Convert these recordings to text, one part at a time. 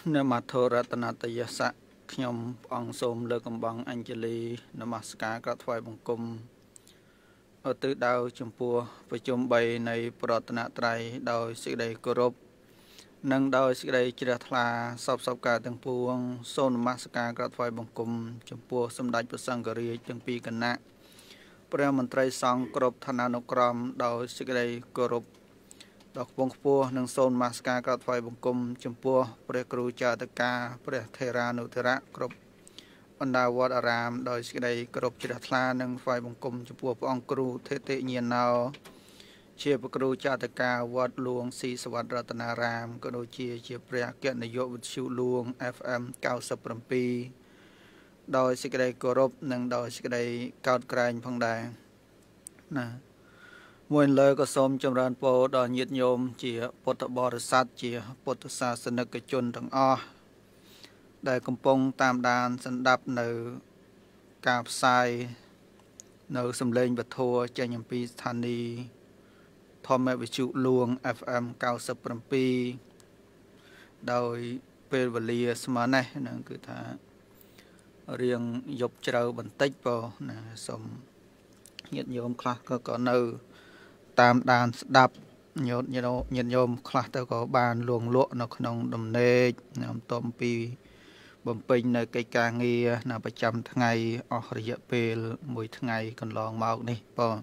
Nè mặt thô ra tận tây sa nhom ông xôm lơ cầm bằng Anjali namaskar các thoại bằng cung ở từ đầu chấm pua và chấm bay này Pratana Trai đòi sự đầy cơ rộp nâng đòi sự đầy chỉ là sắp cả từng puông xôm namaskar các thoại bằng cung chấm pua xâm đại bậc sang gari từng pi cân nặng Prea Mantrai sang cơ rộp thana nokram đòi sự đầy cơ rộp đọc bông pua nâng xôn maska các thoại bông cung chấm pua pre kru cha tơ ca pre thera nụ thera krop ấn đào vọt aram đòi sĩ đây krop chỉ đặt la nâng thoại bông cung chấm pua phong kru thế tệ nhiên nào chia kru cha tơ ca vọt luồng si svat ratana ram có đôi chia pre kiện này dụ chịu luồng fm cao sập pi đòi sĩ đây krop nâng đòi sĩ đây cao cày phong đài nè mùi lời có xôm trong ràn bố đòi nhiệt nhôm chỉ bột bò sát chỉ bột sát sân nực cái chôn thằng o đại công pông tam đàn sân đạp nở cạp sai nở xâm lên vật thua chạy nhầm pi thani thom mẹ bị chịu luồng fm cao sập pi đòi về vật lìa mà này nè cứ thả riêng dục trâu bẩn tích vào nè xôm nhiệt nhôm khác có nở tam đàn đạp nhột nhôm khát tới có bàn luồng lụa nó không đầm nê nằm tôm pi bầm pin nơi cây cà nghi là 100 ngày ở địa bề 10 ngày còn lon màu này bỏ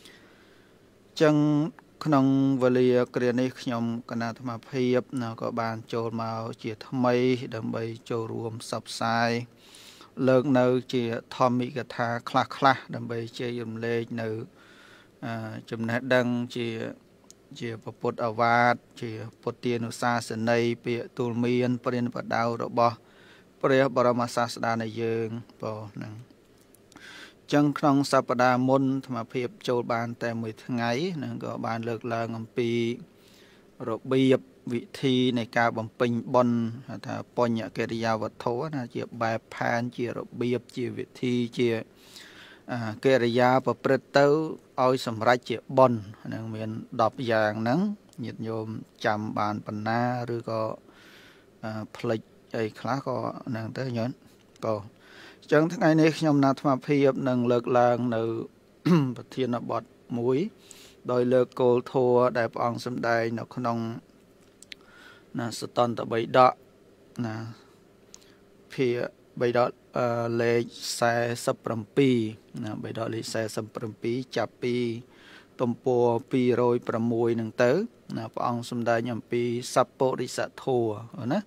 chân không về lìa cái này nhom cái nào mà phê nào có bàn trộn màu chỉ tham mây đầm bay trộn rùm sập sai lớn nơi chỉ thom mỹ cái thà khla đầm bay chơi dùng lê nơi chấm nét đăng chỉ bột ở vạt chỉ bột tiền ở xa sân này bị tụi miên bên vật đào rồi bỏ bây giờ mà sát đa này dương bỏ nè chân trong Sapada môn mà phép châu bàn tại 10 ngày nè có bàn lược là ngầm pi rồi biệp vị thi này cả bằng pin bon thà pon nhẹ cái đi vật thố là chỉ bài pan chỉ rồi biệp chỉ vị thi chỉ cái rìa và preto oi sầm rải chỉ bon nâng miền đọp vàng nắng nhiệt nhôm chạm bàn bàn na rồi có plek ấy khá có nâng tới nhẫn có chẳng tháng ngày này nhom nát mà phi nâng lực làng nữ bát thiên nó bọt muối đôi lực cô thua đại bong sầm đài nó không là ston tập bảy đọ là phi bảy đọ lệ xe sập rầm pi bảy đọ lệ xe sập rầm pi chập pi tôm po pi rồi bầm mùi nâng tới là bong sầm đài nhom pi sập po đi sạ thua nè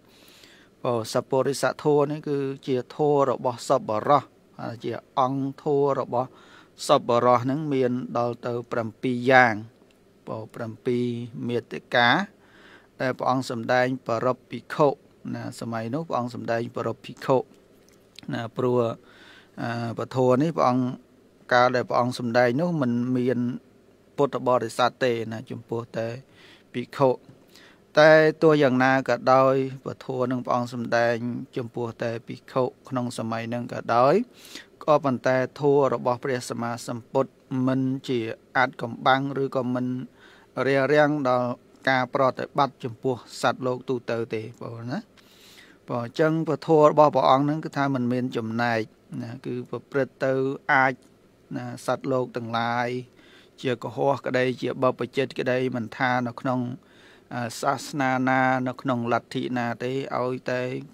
sập po đi sạ thua này cứ chia thua rồi bỏ sập bỏ ra chia ong thua rồi bỏ sập bỏ ra nâng miền đào từ bầm pi giang bỏ bầm pi miệt cá đại bong sầm đài bờ rập pi khô nèสมัยนู้นบองสมได้บรบพิโคนะปลัวปะทัวนี่บองกาได้บองสมได้นู้นมันมีนพุทธบริษัทเตนะจุมพูแต่พิโคแต่ตัวอย่างนาก็ได้ปะทัวนึงบองสมได้จุมพูแต่พิโคขนมสมัยนึงก็ได้ก็ปันแต่ทัวระบบเปรียสมาสัมปดมันจีอาจกำบังหรือก็มันเรียงดอการปลอดบัตรจุมพูสัตว์โลกตูเตอเตปะนะbỏ chân và thua bỏ ông nó cứ thay mình miền chùm này cứ bật từ ai sạch lột từng lại chưa có hoa cái đây chưa bờ bờ chết cái đây mình tha nó không sasna na nó không lật thị na tới ôi tới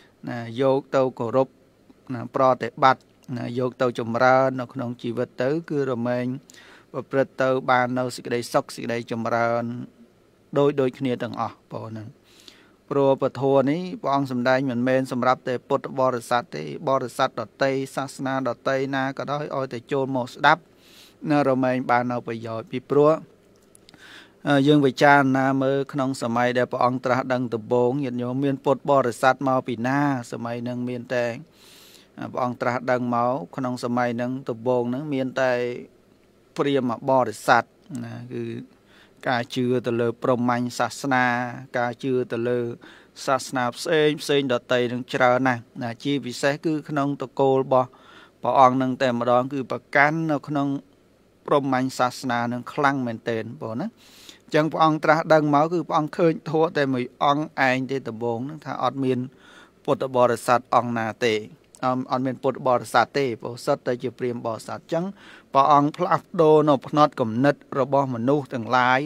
vô tàu cổ rục pro để bắt vô tàu chùm ra nó không chỉ vật tới cứ rồi mình bật từ bàn nó sẽ đây sốc sẽ đây chùm ra đôi kia từng bỏ nèโปรปทัวนี้บองสมได้เหมือนเมนสำหรับแต่พุทธบริษัทดอตเตศาสนาดอตเตนาก็ได้อ้อยแต่โจรหมดดับเนื้อเราเมนบานเอาไปย่อยปีปลัวยังไปจานนาเมื่อขนมสมัยได้ปองตราดังตะบงยันโยมเมียนพุทธบริษัทมาปีหน้าสมัยนึงเมียนแต่ปองตราดังเมาขนมสมัยนึงตะบงนึงเมียนแต่เปรียมบริษัทคือการเชื่อตะเลปรมัญศาสนาการเชื่อตะเลศาสนาเซนดอตเตนึงเจริญนะชีวิเศษคือขนมตะโกลบ่อองนึงแต่มาดองคือประกันขนมปรมัญศาสนานึงคลั่งเหมือนเต็นบ่นะ chẳng phong tra đằng máu cứ phong khơi thua tại mày ong anh thì tập bốn thà ọt miên bột bò sạt ong nà tệ ọt miên bột bò sạt tệ bò sạt tại chỉ priêm bò sạt chẳng bò ong plaf đô nó nọt cầm nứt rồi bò mình nu từng lái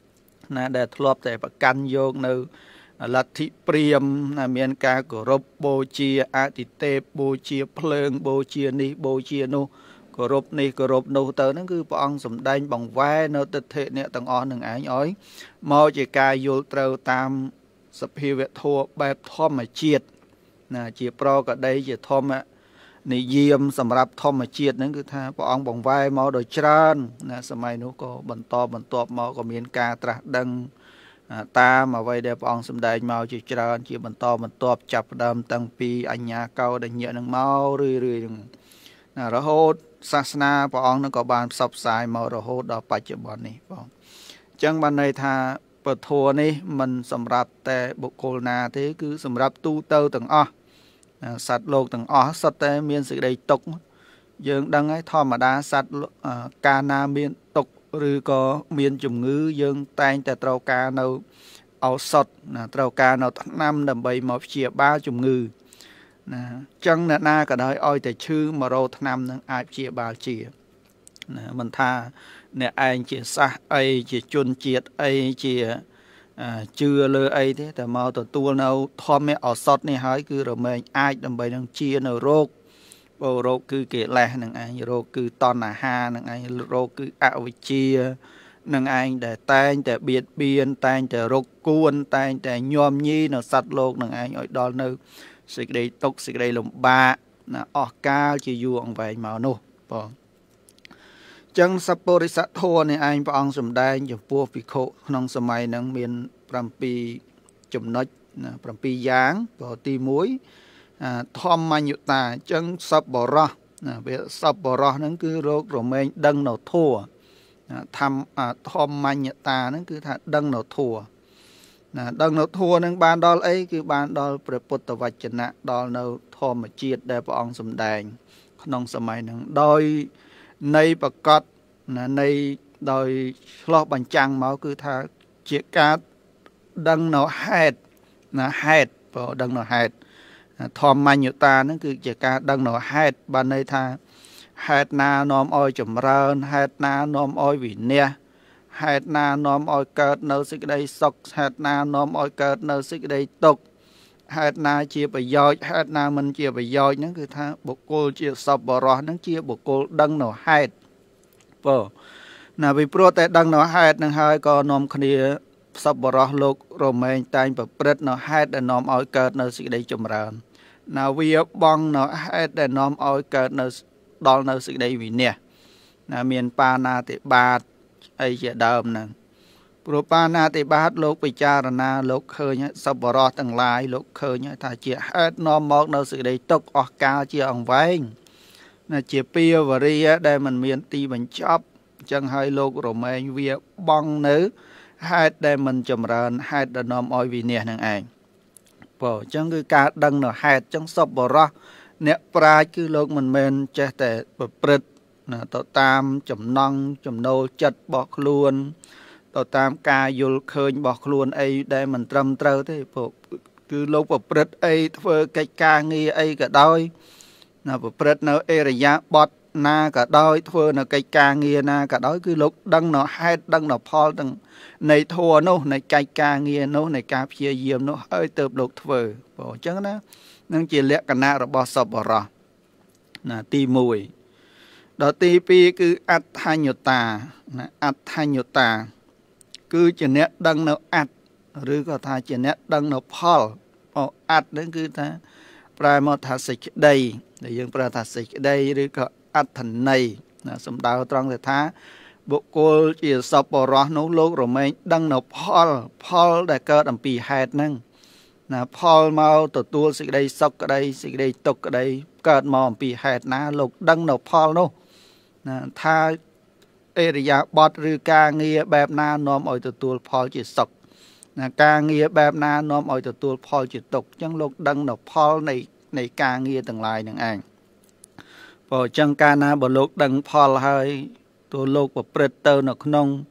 nè để thọp tại bạc căn vô nơiลัทธิเปรียมเมียนกากรบโบเชียอาติเตโบเชียเพลิงโบเชียนี่โบเชียโนกรบนี่กรบโนเตอร์นั่นคือพระองค์สมเด็จบังไว้เนติเทเนี่ยต่างอ่อนหนึ่งอ้อยมอจิกายโยเตอร์ตามสภิเวทัวแบบทอมมาเชียดนะเจียโปรก็ได้เจียทอมนิยมสำหรับทอมมาเชียดนั่นคือท่าพระองค์บังไว้มอโดยชราญนะสมัยนู้นก็บรรทบมอก็เมียนกาตรัสดังตามาไว้เดี๋ยวองสมเด็จมาจีจราจีบรรทบจับดำตั้งปีอัญญาเก่าได้เยอะหนึ่งเมาเรื่อยๆนะระโหดศาสนาพระองค์นั้นก็บานซับสายมาระโหดต่อปัจจุบันนี้พระองค์จังบันในทาเปิดทัวนี้มันสำหรับแต่บุคคลนาที่คือสำหรับตู้เตาต่างสัตว์โลกต่างสัตว์แต่เมียนสิ่งใดตกยังดังให้ทอมาดาสัตว์กานาเมียนตกหรือก็เมียนจุ่มงื้อยังแต่งแต่เตากาเนาเอาสดเตากาเนาทั้งน้ำดำใบมาเชียบ้าจุ่มงื้อจังนาก็ได้อ้อยแต่ชื่อมาโรทั้งน้ำนั่งอาเชียบ้าเชียมันท่าเนี่ยไอเชียซะไอเชียจุนเจียดไอเชียเชื่อเลยไอที่แต่มาตัวเนาทอมไม่เอาสดนี่หายคือเราไม่ไอดำใบนั่งเชียเนาโรคโรคคือเกล้หนังไอโรคคือตอนหนาฮาหนังไอโรคคืออวิเชียหนังไอแต่แต่งแต่เบียดเบียนแต่งแต่โรคกวนแต่งแต่ยอมยีหนังสัตว์โลกหนังไออ้อยดอลนึกสิ่งใดตกสิ่งใดลมบาออกกาจะอยู่องไปมาโน่ปองจังสัปปริสัทโทในไอพระองค์สมได้อย่างพวกพิโคน้องสมัยนังเมียนปรำปีจุ่มน้อยปรำปียางปอตีมุ้ยทอมมายุตาจังสับบรอเวสับบรอนั่นคือโรคโรเมนดังหนอทั่วทำทอมมายุตานั่นคือดังหนอทั่วดังหนอทั่วนั่นบานดอลไอคือบานดอลประปุตตวัจนะดอลเนาทอมมาเจียดได้พระองค์สมได้น้องสมัยนั้นโดยในประกอบในโดยชลอบัญจังมาคือท่าเจียกาดังหนอแฮดแฮดพอดังหนอแฮดทอมมายุตานั่นคือเจียกาดังหนอแฮดบันในท่าแฮดนานอมอ้อยจมเริญแฮดนานอมอ้อยวิเนียแฮดนานอมอ้อยเกิดเนื้อสิ่งใดสกแฮดนานอมอ้อยเกิดเนื้อสิ่งใดตกแฮดนาเจียไปย่อยแฮดนามันเจียไปย่อยนั่นคือท่าบุคคลเจียสับบรอนั่นเจียบุคคลดังหนอแฮดปอไปโปรแต่ดังหนอแฮดนั่งหายก็นอมคดีสับบรอโลกโรเมนตายแบบเปรตหนอแฮดแต่นอมอ้อยเกิดเนื้อสิ่งใดจมเริญวิบองหนอแฮดแต่นอมอ้อยเกิดเนื้อดอลเนื้อสิ่งใดวิเนี่ยเมียนปานาติบาทไอเจียเดิมนั่นปรปานาติบาทโลกปิจารณาโลกเคยสับบรอตั้งหลายโลกเคยถ้าเจียแฮดนอมมอกเนื้อสิ่งใดตกออกกาเจียอ่องไว้เจียเปียววรีได้มันเมียนตีมันชอบจังให้โลกโรเมนเวียบองเนื้อให้ได้มันจำเริญให้ดนอมอ้อยวีเนี่ยนั่นเองพอจังคือการดังหน่อให้จังสับบรอเนี่ยปลายคือโลกมันเมนจะแต่เปิดต่อตามจำนองจำโนจัดบอกลวนต่อตามกายยุลเคยบอกลวนไอ้ได้มันตรำเตอที่พอคือโลกเปิดไอ้เฟอร์ไกกางีไอ้ก็ได้เปิดเนอเอริยะบอดนาก็ได้เฟอร์เนอไกกางีนาก็ได้คือโลกดังหน่อให้ดังหน่อพอดังในทัวโน่ในไกกาเงียโน่ในกาเพียเยี่ยมโน่เอ้ยเติบโลกเฟอร์บอกจังนะนั่งเจริญกันนะระบอบสับบรอตีมวยดอตีปีคืออัตถัญญตาอัตถัญญตาคือจะเนี้ยดังเนาอัดหรือก็ท่าจะเนี้ยดังเนาพอลอัดนั่นคือท่าปลายมอทัศิกได้แต่ยังปลายทัศิกได้หรือก็อัตถันในสมดาวตรังแต่ท่าบุคคลจีสับปรอโนโลกเราไม่ดังเนาพอลได้เกิดอันปีแฮดนั่งพอลมาตัวสิ่งใดซอกก็ได้สิ่งใดตกก็ได้เกิดมาอันปีแฮดนะโลกดังเนาพอลโนถ้าเอริยาบอดหรือกาเงียแบบนานอมอ่อยตัวพอลจิตสกกาเงียแบบนานอมอ่อยตัวพอลจิตตกจังโลกดังเนาพอลในกาเงียต่างหลายนั่นเองพอจังกานาบโลกดังพอลให้ตัวโลกแบบเปรตเตอร์นกนง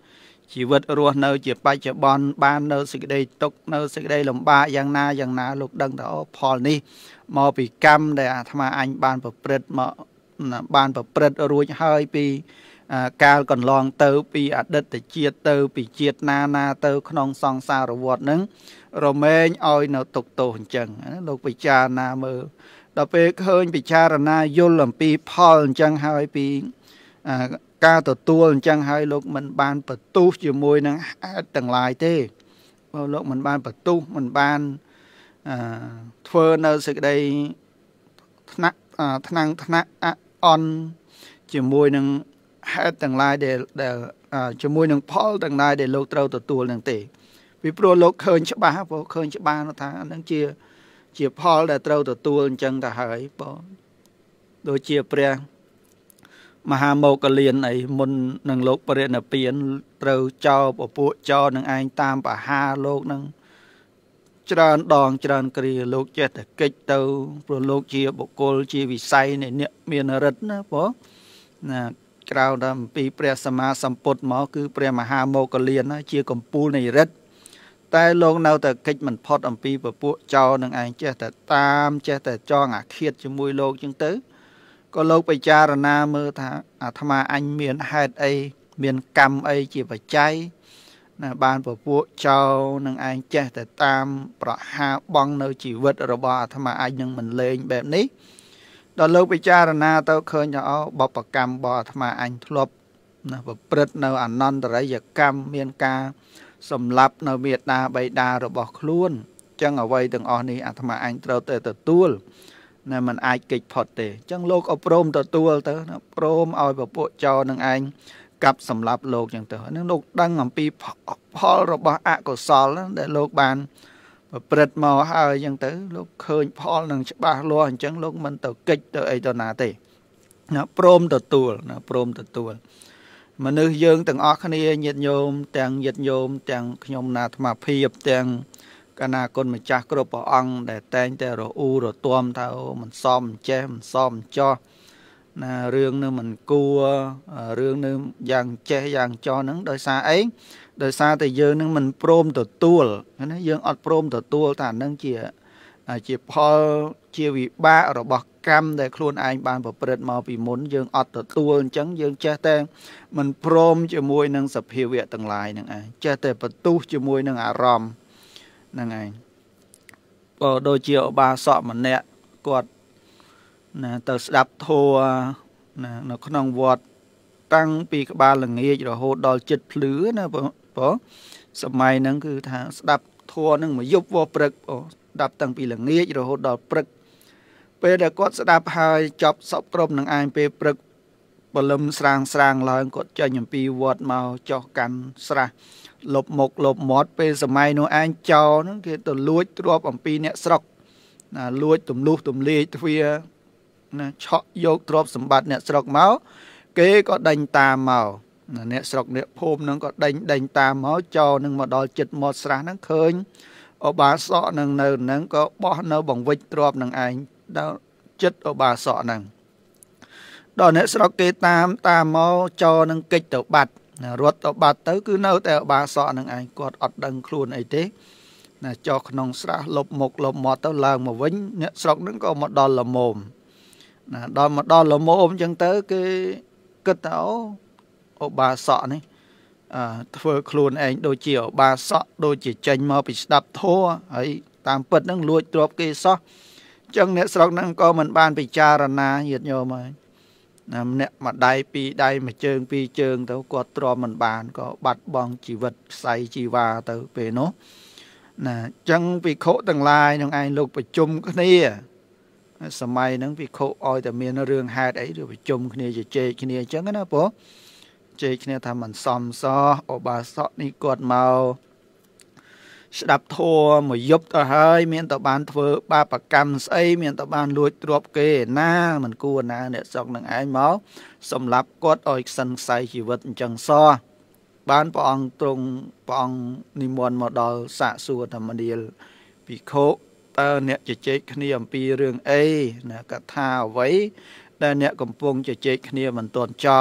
ជីវិតរស់នៅជាបច្ចុប្បន្នបាននៅសេចក្តីទុក្ខនៅសេចក្តីលំបាកយ៉ាងណាលោកដឹងថាអូផលនេះមកពីកម្មដែលអាត្មាអញបានប្រព្រឹត្តមកបានប្រព្រឹត្តរួចហើយពីកាលកន្លងទៅពីអតីតជាតិទៅពីជាតិណាទៅក្នុងសង្សារវដ្តហ្នឹងរមែងឲ្យនៅទុកទោសអញ្ចឹងលោកពិចារណាមើលដល់ពេលឃើញពិចារណាយល់អំពីផលអញ្ចឹងហើយពីការទទួលអញ្ចឹងហើយលោកមិនបានបន្ទុះជាមួយនឹងហេតុទាំងឡាយទេព្រោះលោកមិនបានបន្ទុះមិនបានធ្វើនៅសេចក្តីថ្នាក់អន់ជាមួយនឹងហេតុទាំងឡាយដែលជាមួយនឹងផលទាំងឡាយដែលលោកត្រូវទទួលនឹងទេពីព្រោះលោកឃើញច្បាស់ព្រោះឃើញច្បាស់ថាហ្នឹងជាផលដែលត្រូវទទួលអញ្ចឹងទៅហើយបងដូចជាព្រះមហាមោគលានអីមុននឹងលោកបរិនិព្វានត្រូវចោលពពួកចោលនឹងឯងតាមបហាលោកនឹងច្រើនដងច្រើនគ្រាលោកចេះតែកិច្ចទៅព្រោះលោកជាបុគ្គលជាវិស័យនៃអ្នកមានរិទ្ធណាបងណាក្រៅតែអំពីព្រះសម្មាសម្ពុទ្ធមកគឺព្រះមហាមោគលានជាកំពូលនៃរិទ្ធតែលោកនៅតែកិច្ចមិនផុតអំពីពពួកចោលនឹងឯងចេះតែតាមចេះតែចងអាឃាតជាមួយលោកចឹងទៅក៏លោកពិចារណាមើលថាអាត្មាអញមានហេតុអីមានកម្មអីជាបច្ច័យណាបានពពួកចោលនឹងឯងចេះតែតាមប្រហាបងនៅជីវិតរបស់អាត្មាអញនឹងមិនលេងបែបនេះដល់លោកពិចារណាទៅឃើញថាអូបបកម្មរបស់អាត្មាអញធ្លាប់ណាប្រព្រឹត្តនៅអនន្តរិយកម្មមានការសម្លាប់នៅមេត្តាបិតារបស់ខ្លួនចឹងអ្វីទាំងអស់នេះអាត្មាអញត្រូវតែទទួលណាมันអាចកិច្ចផុតទេចឹងលោកអប់រំទទួលទៅណាព្រមឲ្យពពួកចោលនឹងឯងកាប់សម្លាប់លោកចឹងទៅហ្នឹងលោកដឹងអំពីផលរបស់អកុសលដែលលោកបានប្រព្រឹត្តមកហើយចឹងទៅលោកឃើញផលនឹងច្បាស់លាស់អញ្ចឹងលោកមិនទៅកិច្ចទៅអីទៅណាទេណាព្រមទទួលណាព្រមទទួលមនុស្សយើងទាំងអស់គ្នាញាតិញោមទាំងញាតិញោមទាំងខ្ញុំណាអាត្មាភាពទាំងកណាគុណម្ចាស់គ្រប់ព្រះអង្គដែលតែងតែរអ៊ូរទាំថាមិនសមចេះមិនសមចោះណារឿងនឹងមិនគួររឿងនឹងយ៉ាងចេះយ៉ាងចោះហ្នឹងដោយសារអីដោយសារតែយើងនឹងមិនព្រមទទួលណាយើងអត់ព្រមទទួលថាហ្នឹងជាផលជាវិបាករបស់កម្មដែលខ្លួនឯងបានប្រព្រឹត្តមកពីមុនយើងអត់ទទួលអញ្ចឹងយើងចេះតែមិនព្រមជាមួយនឹងសភាវៈទាំងឡាយហ្នឹងឯងចេះតែបន្ទុះជាមួយនឹងអារម្មណ៍ហ្នឹងឯងក៏ដូចជាឧបាសកម្នាក់គាត់ណាទៅស្ដាប់ធម៌ណានៅក្នុងវត្តតាំងពីក្បាលល្ងាចរហូតដល់ចិត្តភ្លឺណាបងសម័យហ្នឹងគឺថាស្ដាប់ធម៌ហ្នឹងមួយយប់វោព្រឹកស្ដាប់តាំងពីល្ងាចរហូតដល់ព្រឹកពេលដែលគាត់ស្ដាប់ហើយចប់សពគ្រប់នឹងឯងពេលព្រឹកបលឹមស្រាងឡើងគាត់ចេញអំពីវត្តមកចុះកាន់ស្រះលបមុខលបមាត់ពេលសម័យនោះឯងចោលហ្នឹងគេទៅលួចទ្រព្យអំពីអ្នកស្រុកណាលួចទម្លុះទម្លាយទ្វាណាឆក់យកទ្រព្យសម្បត្តិអ្នកស្រុកមកគេក៏ដេញតាមមកអ្នកស្រុកអ្នកភូមិហ្នឹងក៏ដេញតាមមកចោលនឹងមកដល់ចិត្តមាត់ស្រះហ្នឹងឃើញឧបាសកនឹងនៅហ្នឹងក៏បោះនៅបង្វិចទ្រព្យនឹងឯងដល់ចិត្តឧបាសកហ្នឹងដល់អ្នកស្រុកគេតាមមកចោលនឹងកិច្ចទៅបាត់រត់ទៅបាត់ទៅគឺនៅតែឧបាសកនឹងឯងគាត់អត់ដឹងខ្លួនអីទេណាចោលក្នុងស្រះលបមុខលបមាត់ទៅឡើងមកវិញអ្នកស្រុកហ្នឹងក៏មកដល់ល្មមណាដល់មកដល់ល្មមអញ្ចឹងទៅគេគិតថាអូឧបាសកនេះធ្វើខ្លួនឯងដូចជាឧបាសកដូចជាចេញមកពីស្ដាប់ធម៌ហើយតាមពិតហ្នឹងលួចទ្រព្យគេសោះអញ្ចឹងអ្នកស្រុកហ្នឹងក៏មិនបានពិចារណាញាតិញោមហើយណាម្នាក់មួយដៃពីរដៃមួយជើងពីរជើងទៅគាត់ទ្រាំមិនបានក៏បាត់បង់ជីវិតខ្សែជីវ៉ាទៅពេលនោះណាអញ្ចឹងភិក្ខុទាំងឡាយនឹងឯងលោកប្រជុំគ្នាសម័យហ្នឹងភិក្ខុឲ្យតែមានរឿងហេតុអីឬប្រជុំគ្នាជជែកគ្នាអញ្ចឹងណាព្រោះជែកគ្នាថាមិនសមសោះឧបាសកនេះគាត់មកស្ដាប់ធម៌មួយយប់ទៅហើយមានតែបានធ្វើបាបកម្មស្អីមានតែបានលួចទ្រព្យគេណាមិនគួរណាអ្នកស្រុកនឹងឯងមកសម្លាប់គាត់ឲ្យខ្សិនខ្សែជីវិតអញ្ចឹងសោះបានព្រះអង្គនិមន្តមកដល់សាកសួរធម្មនាលភិក្ខុតើអ្នកជជែកគ្នាអំពីរឿងអីណាកថាអ្វីដែលអ្នកកំពុងជជែកគ្នាមិនទាន់ចប់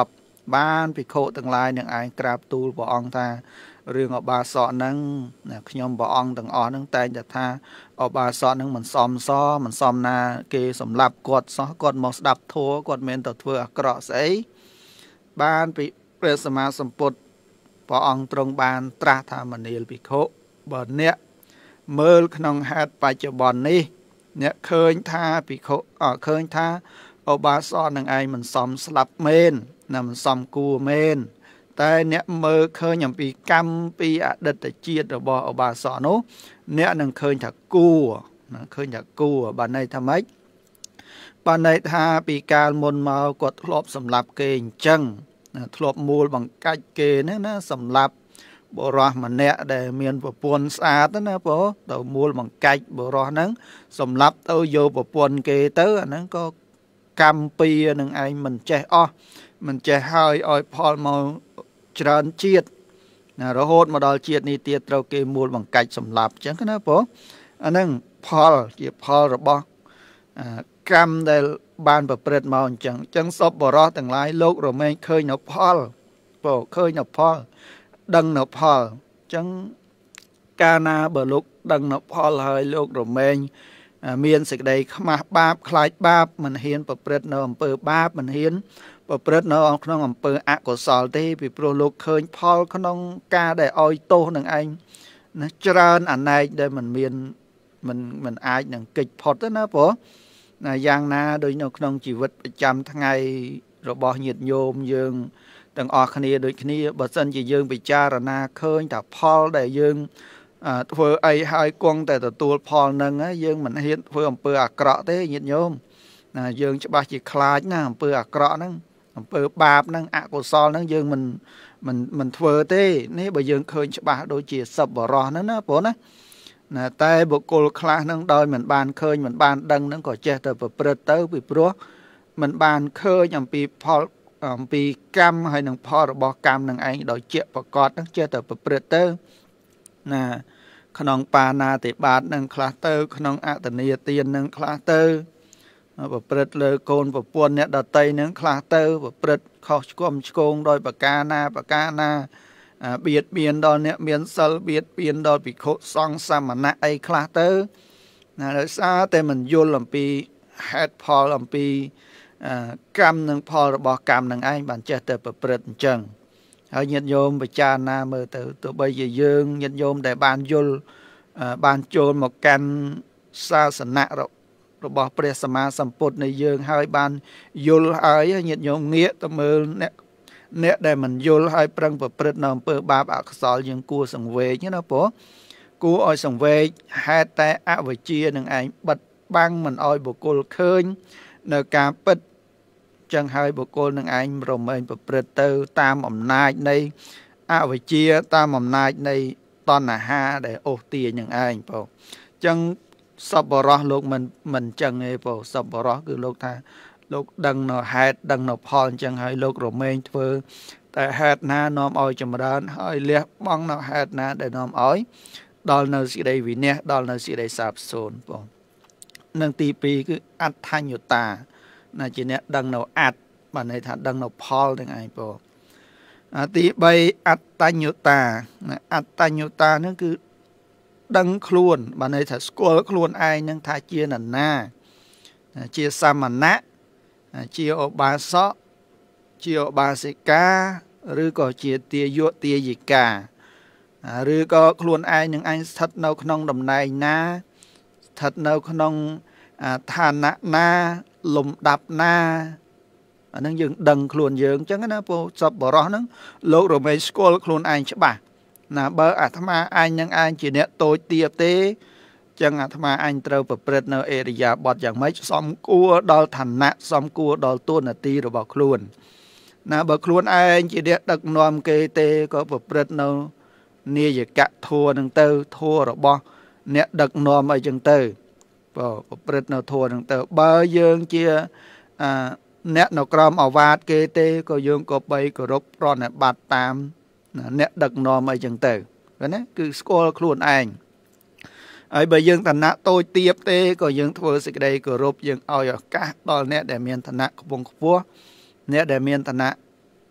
បានភិក្ខុទាំងឡាយនឹងឯងក្រាបទូលព្រះអង្គថារឿងអបាសកហ្នឹងខ្ញុំព្រះអង្គទាំងអស់ហ្នឹងតែងតែថាអបាសកហ្នឹងមិនសមណាគេសម្លាប់គាត់សោះគាត់មកស្ដាប់ធម៌គាត់មិនទៅធ្វើអាក្រក់ស្អីបានពីព្រះសម្មាសម្ពុទ្ធព្រះអង្គទ្រង់បានត្រាស់ថាមនាលភិក្ខុបើអ្នកមើលក្នុងហេតុបច្ចុប្បន្ននេះអ្នកឃើញថាភិក្ខុឃើញថាអបាសកនឹងឯងមិនសមស្លាប់មែនណាមិនសមគួរមែនតែអ្នកមើលឃើញអំពីកម្មពីអតីតជាតិរបស់អបាសកនោះអ្នកនឹងឃើញថាគួរឃើញថាគួរបានន័យថាម៉េចបានន័យថាពីកាលមុនមកគាត់ធ្លាប់សម្លាប់គេអញ្ចឹងធ្លាប់មូលបង្កាច់គេហ្នឹងណាសម្លាប់បរោះម្នាក់ដែលមានប្រពន្ធស្អាតណាបងទៅមូលបង្កាច់បរោះហ្នឹងសម្លាប់ទៅយកប្រពន្ធគេទៅអាហ្នឹងក៏កម្មពីនឹងឯងមិនចេះអស់មិនចេះហើយឲ្យផលមកច្រើនជាតិរហូតមកដល់ជាតិនេះទៀតត្រូវគេមូលបង្កាច់សម្លាប់អញ្ចឹងណាបងអាហ្នឹងផលជាផលរបស់កម្មដែលបានប្រព្រឹត្តមកអញ្ចឹងសពបរោះទាំងឡាយលោករមែងឃើញនៅផលបងឃើញនៅផលដឹងនៅផលអញ្ចឹងកាលណាបើលោកដឹងនៅផលហើយលោករមែងមានសេចក្តីខ្មាស់បាបខ្លាចបាបមិនហ៊ានប្រព្រឹត្តនៅអំពើបាបមិនហ៊ានប្រព្រឹត្តនៅក្នុងអំពើអកុសលទេពីព្រោះលោកឃើញផលក្នុងការដែលឲ្យទោសនឹងឯងណាច្រើនអណែកដែលមិនអាចនឹងគេចផុតទេណាព្រោះយ៉ាងណាដូចនៅក្នុងជីវិតប្រចាំថ្ងៃរបស់ញាតិញោមយើងទាំងអស់គ្នាដូចគ្នាបើសិនជាយើងពិចារណាឃើញថាផលដែលយើងធ្វើអីហើយគង់តែទទួលផលនឹងយើងមិនហ៊ានធ្វើអំពើអាក្រក់ទេញាតិញោមណាយើងច្បាស់ជាខ្លាចណាអំពើអាក្រក់ហ្នឹងអំពើបាបហ្នឹងអកុសលហ្នឹងយើងមិនធ្វើទេនេះបើយើងឃើញច្បាស់ដូចជាសប្បុរសហ្នឹងណាព្រោះណាតែបុគ្គលខ្លះហ្នឹងដោយមិនបានឃើញមិនបានដឹងហ្នឹងក៏ចេះតែប្រព្រឹត្តទៅពីព្រោះមិនបានឃើញអំពីផលអំពីកម្មហើយនឹងផលរបស់កម្មនឹងឯងដោយជាប្រកបហ្នឹងចេះតែប្រព្រឹត្តទៅណាក្នុងបាណាតិបាតនឹងខ្លះទៅក្នុងអតនីទាននឹងខ្លះទៅប្រព្រឹត្តលើកូនប្រពន្ធអ្នកដតីនឹងខ្លះទៅប្រព្រឹត្តខុសឆ្គំឆ្គងដោយប្រការណាបៀតបៀនដល់អ្នកមានសិលបៀតបៀនដល់ភិក្ខុសង្ឃសាមណៈអីខ្លះទៅណាដោយសារតែមិនយល់អំពីហេតុផលអំពីកម្មនិងផលរបស់កម្មនឹងឯងបានចេះតែប្រព្រឹត្តអញ្ចឹងហើយញាតិញោមពិចារណាមើលទៅទោះបីជាយើងញាតិញោមដែលបានយល់បានចូលមកកាន់សាសនារបស់ព្រះសម្មាសម្ពុទ្ធនៃយើងហើយបានយល់ហើយញាតិញោមងាកទៅមើលអ្នកដែលមិនយល់ហើយប្រឹងប្រព្រឹត្តនៅអំពើបាបអកុសលយើងគួរសង្វេគណាព្រោះគួរឲ្យសង្វេគហេតុតែអវិជ្ជានឹងឯងបិទបាំងមិនឲ្យបុគ្គលឃើញនៅការពិតចឹងហើយបុគ្គលនឹងឯងរមែងប្រព្រឹត្តទៅតាមអំណាចនៃអវិជ្ជាតាមអំណាចនៃតណ្ហាដែលអូសទាញនឹងឯងបងចឹងសប្បុរសលោកមិនចឹងទេបងសប្បុរសគឺលោកថាលោកដឹងនៅហេតុដឹងនៅផលអញ្ចឹងហើយលោករមែងធ្វើតែហេតុណានាំឲ្យចម្រើនហើយលះបង់នៅហេតុណាដែលនាំឲ្យដល់នៅសេចក្តីវិន័យដល់នៅសេចក្តីសាបសូន្យបងនឹងទី2គឺអដ្ឋញ្ញតាណាជាអ្នកដឹងនៅអត្តបានន័យថាដឹងនៅផលទាំងឯងបងទី3អត្តញ្ញតាអត្តញ្ញតាហ្នឹងគឺដឹងខ្លួនបានន័យថាស្គាល់ខ្លួនឯងនឹងថាជានរណាជាសាមណៈជាឧបាសកជាឧបាសិកាឬក៏ជាទាយុទាយិកាឬក៏ខ្លួនឯងនឹងឯងស្ថិតនៅក្នុងតំណែងណាស្ថិតនៅក្នុងឋានៈណាលំដាប់ណាអានឹងយើងដឹងខ្លួនយើងអញ្ចឹងណាពូសប្បុរសហ្នឹងលោករមែងស្គាល់ខ្លួនឯងច្បាស់ណាបើអាត្មាអញនឹងឯងជាអ្នកតូចទាបទេចឹងអាត្មាអញត្រូវប្រព្រឹត្តនៅអេរិយាបថយ៉ាងម៉េចសមគួរដល់ឋានៈសមគួរដល់តួនាទីរបស់ខ្លួនណាបើខ្លួនឯងជាអ្នកដឹកនាំគេទេក៏ប្រព្រឹត្តនៅនាយកធัวនឹងទៅធัวរបស់អ្នកដឹកនាំអីចឹងទៅប្រព្រឹត្តនៅធัวនឹងទៅបើយើងជាអ្នកនៅក្រមអាវាតគេទេក៏យើងក៏បីគោរពប្រណិប័តតាមអ្នកដឹកនាំអីចឹងទៅណាគឺស្គាល់ខ្លួនឯងហើយបើយើងឋានៈតូចទាបទេក៏យើងធ្វើសេចក្តីគោរពយើងឲ្យឱកាសដល់អ្នកដែលមានឋានៈខ្ពង់ខ្ពស់អ្នកដែលមានឋានៈ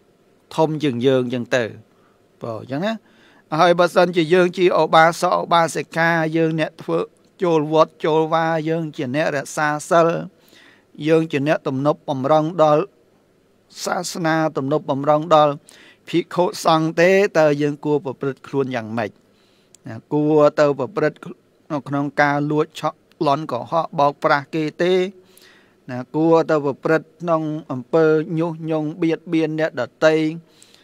thom chừng dương chừng tử bỏ chẳng á hơi bà sân chỉ dương chỉ ở ba sọ ba sẽ ca dương nè phước chôl vọt chôl va dương chỉ nè là xa sơ dương chỉ nè tùm nộp bầm rong đó xa sna tùm nộp bầm rong đó phí khổ sang tế tờ dương cua bà bật khuôn dạng mạch cua tờ bà bật nông ca lúa chọ lón của họ bọc pra kê tế cua tờ bà bật nông bơ nhu nhung biệt biên nè đợt tây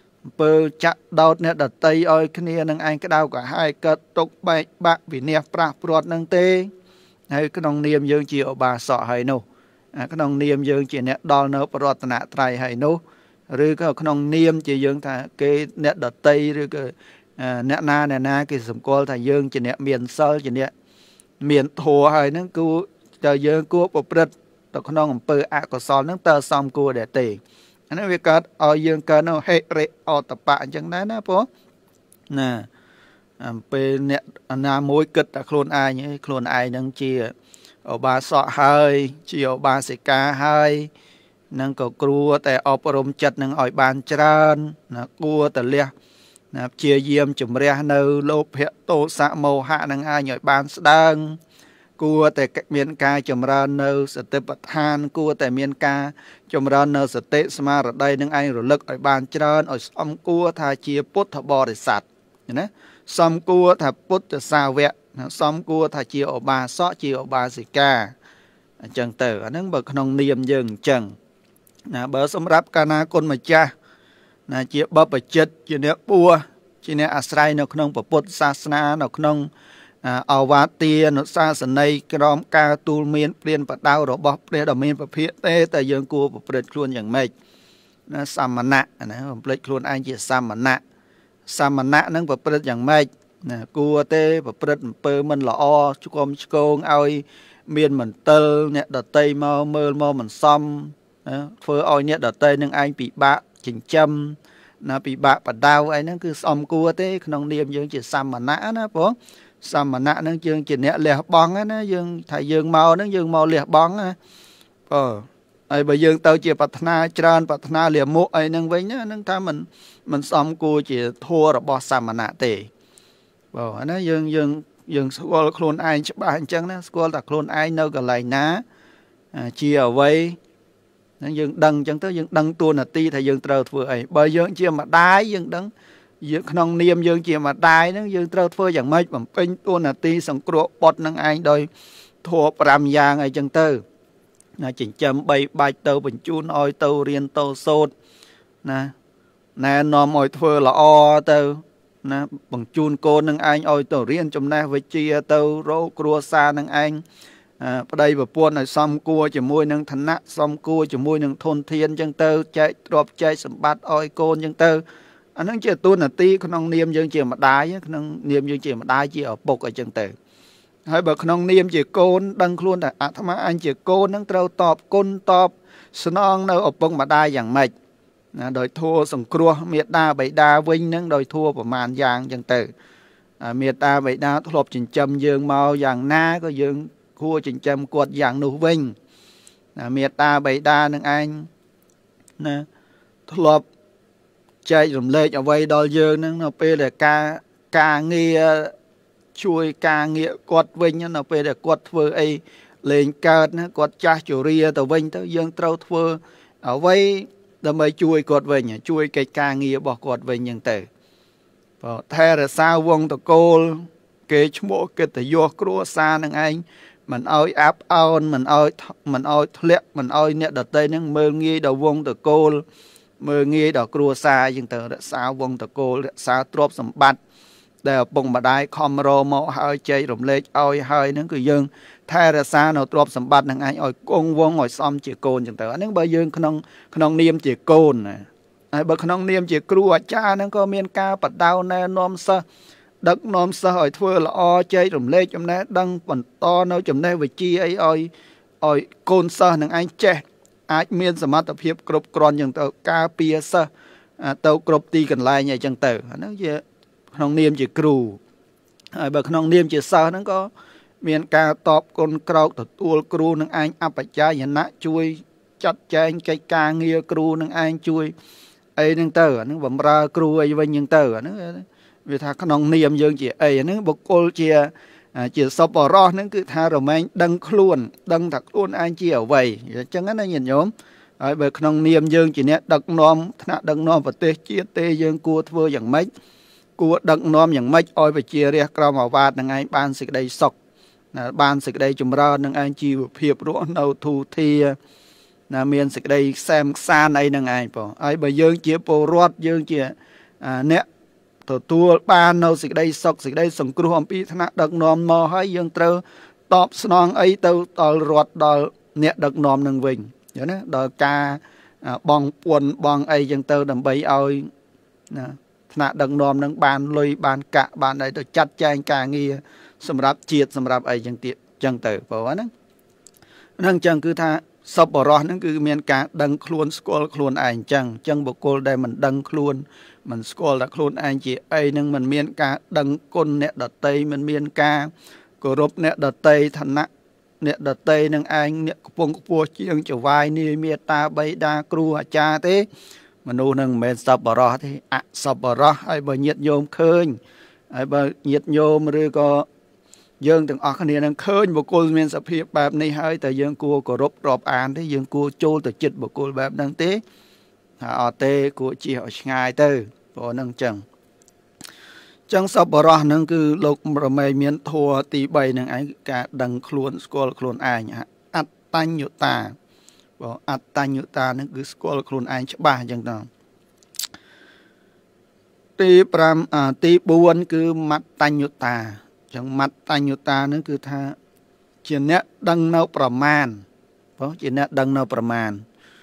bơ chặt đau nè đợt tây ơi cái này nâng anh cái đau cả hai cất tục bạch bạc vì nè pra prot nâng tê hay cái nông niệm dương chỉ ở bà sọ hay nô cái nông niệm dương chỉ nè đo nơ prot nạ trai hay nô rồi cái nông niệm chỉ dương thà cái nè đợt tây rồi cái nè na cái sầm cô thà dương chỉ nè miền sơ chỉ nè miền thua hay nâng cua tờ dương cua bột bật tờ cái nông bơ ạ có sò nâng tờ xong cua để tì anh nói việc cất ở dương cất nó hệ rệ ở tập bạn chẳng đấy nè bố nè về nè na mối kịch là khôn ai nhé khôn ai nâng chia ở ba sọ hơi chia ở ba sẽ ca hơi nâng cầu cua tại ở prom chật nâng ở bàn trơn nè cua tại lia nè chia diêm chùm ria nâu lốp hiện tô xạ màu hạ nâng ai nhảy bàn đang cua tại cách miền ca chùm ra nâu sẽ tiếp bật han cua tại miền ca chùm ra nâu sẽ tết mà ở đây nâng ai rồi lực ở bàn trơn ở xong cua thà chia put thà bò để sạt nhé xong cua thà put để sao vẹn xong cua thà chia ở ba sọ chia ở ba gì ca chẳng tử ở nâng bậc nông niệm dừng chẳng bờ sông ráp cana con mà cha chia bắp bạch chất chia nè bùa chia nè asrai nó không bậc put sasna nó không ở vát tia nó xa sân này cái đom ca tu miên liên bát đau rồi bóp để đầm miên bậc phía tê tại dương cua bậc bạch luônอย่างmấy nó samana này bậc luôn anh chỉ samana nó bậc bạchอย่างmấy cua tê bậc bạch bơ mình là o chú con ai miên mình tơ nè đợt tây mau mơ mau mình xăm phơi oi nè đợt tây nhưng anh bị bạ chỉnh châm nó bị bạ bát đau ấy nó cứ xăm cua tê không niệm dương chỉ samana nó bố samana nó dương chỉ nè lẹ bong á nó dương thầy dương mau lẹ bong á ai bây dương tao chỉ bát na tràn bát na lẹ mộ ấy nâng với nhá nâng ta mình xăm cua chỉ thua rồi bỏ samana tê nó dương school khôn ai chứ bà chẳng nó school là khôn ai nơi cái này ná chia ở vây nó dương đăng chẳng tới dương đăng tuôn là ti thầy dương trâu vừa ấy bởi dương chia mà đái dương đăng dương non niêm dương chia mà đái nó dương trâu vừa chẳng mấy bằng pin tuôn là ti xong cua bọt năng anh đôi thua pram giang ấy chẳng tư là chỉnh châm bay bay tàu bình chun oi tàu riêng tàu sốt nè nó mọi vừa là o tàu nè bằng chun cô nâng anh oi tàu riêng trong này với chia tàu rô cua xa nâng anh đây và buôn này xong cua chỉ môi nâng thành nát xong cua chỉ môi nâng thôn thiên chân tơ chạy đọp chạy sầm bát oi côn chân tơ anh nói chỉ tuôn là ti con ông niêm dương chỉ mà đái con niêm dương chỉ mà đái chỉ ở bục ở chân tơ hai bậc con niêm chỉ côn đăng luôn là thằng anh chỉ côn nâng trâu tọp côn tọp snon đâu ở bông mà đai dạng mệt đòi thua sòng cua miệt đa bảy đa vinh nâng đòi thua của màn giang chân tơ miệt đa bảy đa thu lộc chỉnh châm dương màu dạng na có dương cua chỉnh châm quật dạng nụ vinh miệt ta bảy đa nâng anh nè thu lộc chạy rùm lệ ở vây đo dương nâng nó bê là ca nghe chui ca nghĩa quật vinh nó bê là quật vừa ấy lên cợt quật cha chủ ria tàu vinh tới dương trâu thưa ở vây là mấy chui quật vinh chui cái ca nghĩa bỏ quật vinh nhân tử thay là sao vong tàu cô cái chỗ cái tàu vô cua xa nâng anh mình ơi áp on mình ơi lẹ mình ơi nè đợt tây nâng mơ nghi đầu vong tàu cô mơ nghi đầu cua xa nhưng tàu đã sao vong tàu cô sao trộp sầm bát đều bùng mà đai com rô mộ hơi chơi rụng lệ ơi hơi nâng cứ dương thay là sao nó trộp sầm bát nâng anh ơi con vong ngồi xóm chỉ côn nhưng tàu nâng bây dương không niêm chỉ côn này bởi không niêm chỉ cua cha nâng có miên ca bật đau nè nom sơ đất nom sơ hỏi thưa là o chơi rụng lê trong này đăng còn to nấu trong này với chi ấy ôi côn sơ nâng anh che ai miên sầm mắt tập hiệp cột còn những tàu ca pia sơ tàu cột ti cần lại nhảy chẳng tử nó về không niêm chỉ cừu bởi không niêm chỉ sơ nó có miên ca tọp con cào tàu tua cừu nâng anh áp bạch cha hiện nã chui chặt chanh cây ca nghia cừu nâng anh chui ấy nâng tờ nó bấm ra cru ấy vinh nhưng tờ nó vì thà cái nòng niệm dương chỉ ấy nó bọc cô chỉ sập bỏ ro nó cứ tha rồi mấy đăng luôn đăng thật luôn anh chỉ ở vậy chẳng nó nhìn nhóm ấy bởi cái nòng niệm dương chỉ nè đặc nom thà đặc nom và tê chia tê dương cua thưaอย่างmấy cua đặc nomอย่างmấy oi phải chia ra cao màu vạt năng anh ban xịt đây sọc ban xịt đây chùm ra năng anh chỉ hiệp rũa nâu thu thi miền xịt đây xem xa này năng anh bỏ ấy bởi dương chia po rót dương chia nèตัวบ้านเราสิ่งใดสกสิ่งใดสงครามปีธนาดักนอมมอให้ยังเตอตอบสนองไอ้เตอตอรวดดอเนี่ยดักนอมหนึ่งวิ่งอย่างนั้นดอกาบองปวนบองไอ้ยังเตอดำใบเอาธนาดักนอมหนึ่งบานลอยบานกะบานใดตัวจัดแจงกาเงียสำหรับเจียดสำหรับไอ้ยังเตี้ยจังเตอเพราะว่านั่งจังคือท่าสบรอนั่นคือเมียนกาดังคลวนสกอลคลวนไอ้จังบุคคลได้มันดังคลวนมันสกอลแต่ครูนอันจีไอนึงมันเมียนกาดังก้นเนี่ยดัดเตยมันเมียนกากรบเนี่ยดัดเตยธนะเนี่ยดัดเตยนึงอันเนี่ยกปงกปัวเชียงจะวายนี่เมียตาใบดาครูอาจารย์เต้มันดูนึงเมนสับปะรอที่อะสับปะรอไอใบเงียดโยมเคยไอใบเงียดโยมหรือก็ยังถึงออกเนี่ยนึงเคยบุคคลเมียนสภีแบบนี้ให้แต่ยังกลัวกรบรอบอ่านที่ยังกลัวโจลแต่จิตบุคคลแบบนั้นเต้อาเต้กลัวจีเอาง่ายเต้พอนั่งจังสับปะรอนั่งคือโลกประเมยเมียนทัวตีใบนั่งไอ้กาดังคลวนสกอลคลวนไอ้ฮะอัตตัญญูตาบอกอัตตัญญูตานั่นคือสกอลคลวนไอ้ฉบับจังนั้นตีบวนคือมัดตัญญูตาจังมัดตัญญูตานั่นคือท่าเจียนเนี้ยดังเนาประมาณเพราะเจียนเนี้ยดังเนาประมาณ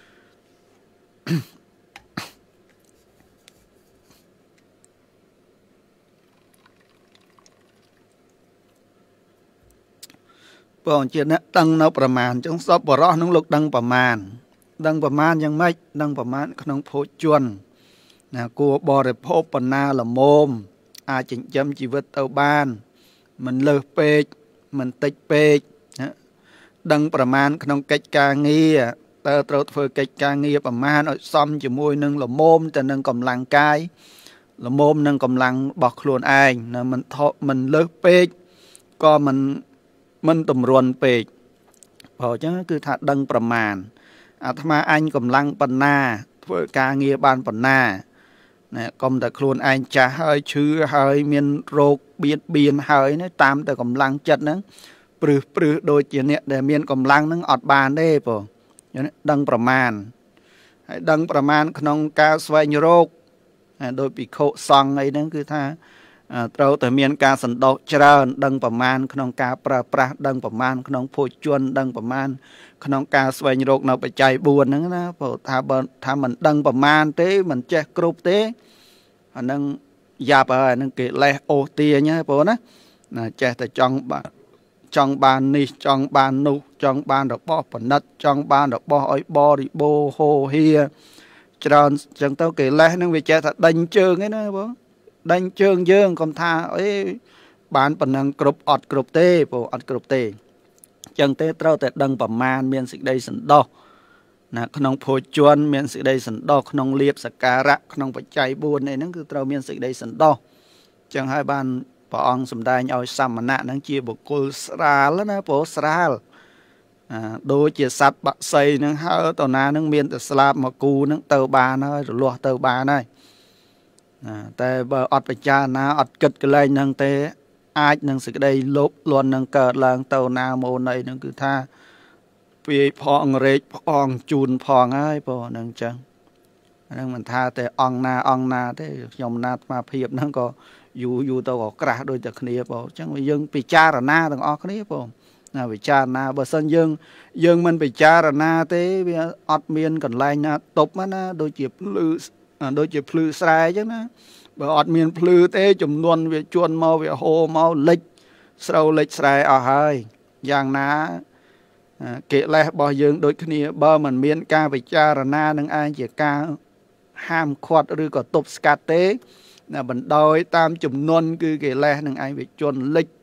ปองเจนะดังเนาประมาณจงสอบปรอน้องลูกดังประมาณยังไม่ดังประมาณขนมโพจวนนะกูบริโภคปนาละโมมอาจิงจำชีวิตเต้าบ้านมันเลิกเปกมันติดเปกนะดังประมาณขนมกิจการเงียเตอเราเฟอกิจการเงียประมาณซ้ำจมูกนึงละโมมแต่นึงกำลังกายละโมมนึงกำลังบอกคลวนไอนะมันเลิกเปกก็มันตำรวจเปกพอจังคือถ้าดังประมาณอาตมาอันกำลังปัญนาเพื่อการเงียบานปัญนาเนี่ยกรมแต่ครูนอันจะให้ชื่อให้เมียนโรคเบียนให้เนี่ยตามแต่กำลังจัดนั้นปรือโดยเจียเนี่ยแต่เมียนกำลังนั้นอดบานได้ปะอย่างนี้ดังประมาณขนมกาสวายโรคโดยปีโคซองไอ้นั่นคือถ้าเราแต่เมียนการสันดอกเจริญดังประมาณขนมกาประดังประมาณขนมโพจวนดังประมาณขนมกาสวายโรคเราไปใจบวนนั่นนะพอถ้ามันดังประมาณเต้มันแจกกรุบเต้อันนั้นยาไปนั่นเกลโอเตียเนี่ยพอนะแจกแต่จังบานนี่จังบานนุจังบานดอกบ่อปนัดจังบานดอกบ่ออ้อยบ่อริโบโฮเฮียเจริญจังเต้าเกลนั่นไปแจกแต่ดังเชิงไงนะพอดังเชิงเยิงคำท่าเอ้บานปนังกรุบอดกรุบเต้ปอดกรุบเต้จังเต้เต้าแต่ดังประมาณเมียนสิ่งใดสันดอกนะขนมโพจวนเมียนสิ่งใดสันดอกขนมเลียบสการะขนมปัจจัยบุญในนั้นคือเต้าเมียนสิ่งใดสันดอกจังให้บานปอองสมได้เอาสัมมณะนั้นเจียบุกกุลสราแล้วนะโปสราลโดยเจียสัตว์บะไซนั่งเฮาต่อนานั่งเมียนแต่สลาบมากูนั่งเตาบานะหรือลัวเตาบานะแต่บ่อดไปจานาอดกึดกันเลยนั่งเตะอาจนั่งสึกได้ลบล้วนนั่งเกิดลางเตานาโมในนั่งคือท่าปีพองเรกพองจูนพองให้พอนั่งจังนั่งมันท่าแต่องนาแต่ยมนามาเพียบนั่งก็อยู่ตัวก็กระโดยแต่คณีพอจังไปยังไปจารณาต่างออกคณีพอไปจารณาบ่สันยังมันไปจารณาเตะอดเมียนกันไล่นะตบมันนะโดยเจ็บลือโดยจะพลือสายจังนะบ่อดเมียนพลือเต้จุ่มนวลเวชวนเมาเวโฮเมาเล็กเสาเล็กสายเอาให้อย่างน้าเกะแลบ่ยืงโดยคณีบ่มันเมียนกาไปจารณาหนังอายเจียกาห้ามขวดหรือก็ตบสกัดเต้นะบันดอยตามจุ่มนวลคือเกะแลหนังอายเวชวนเล็ก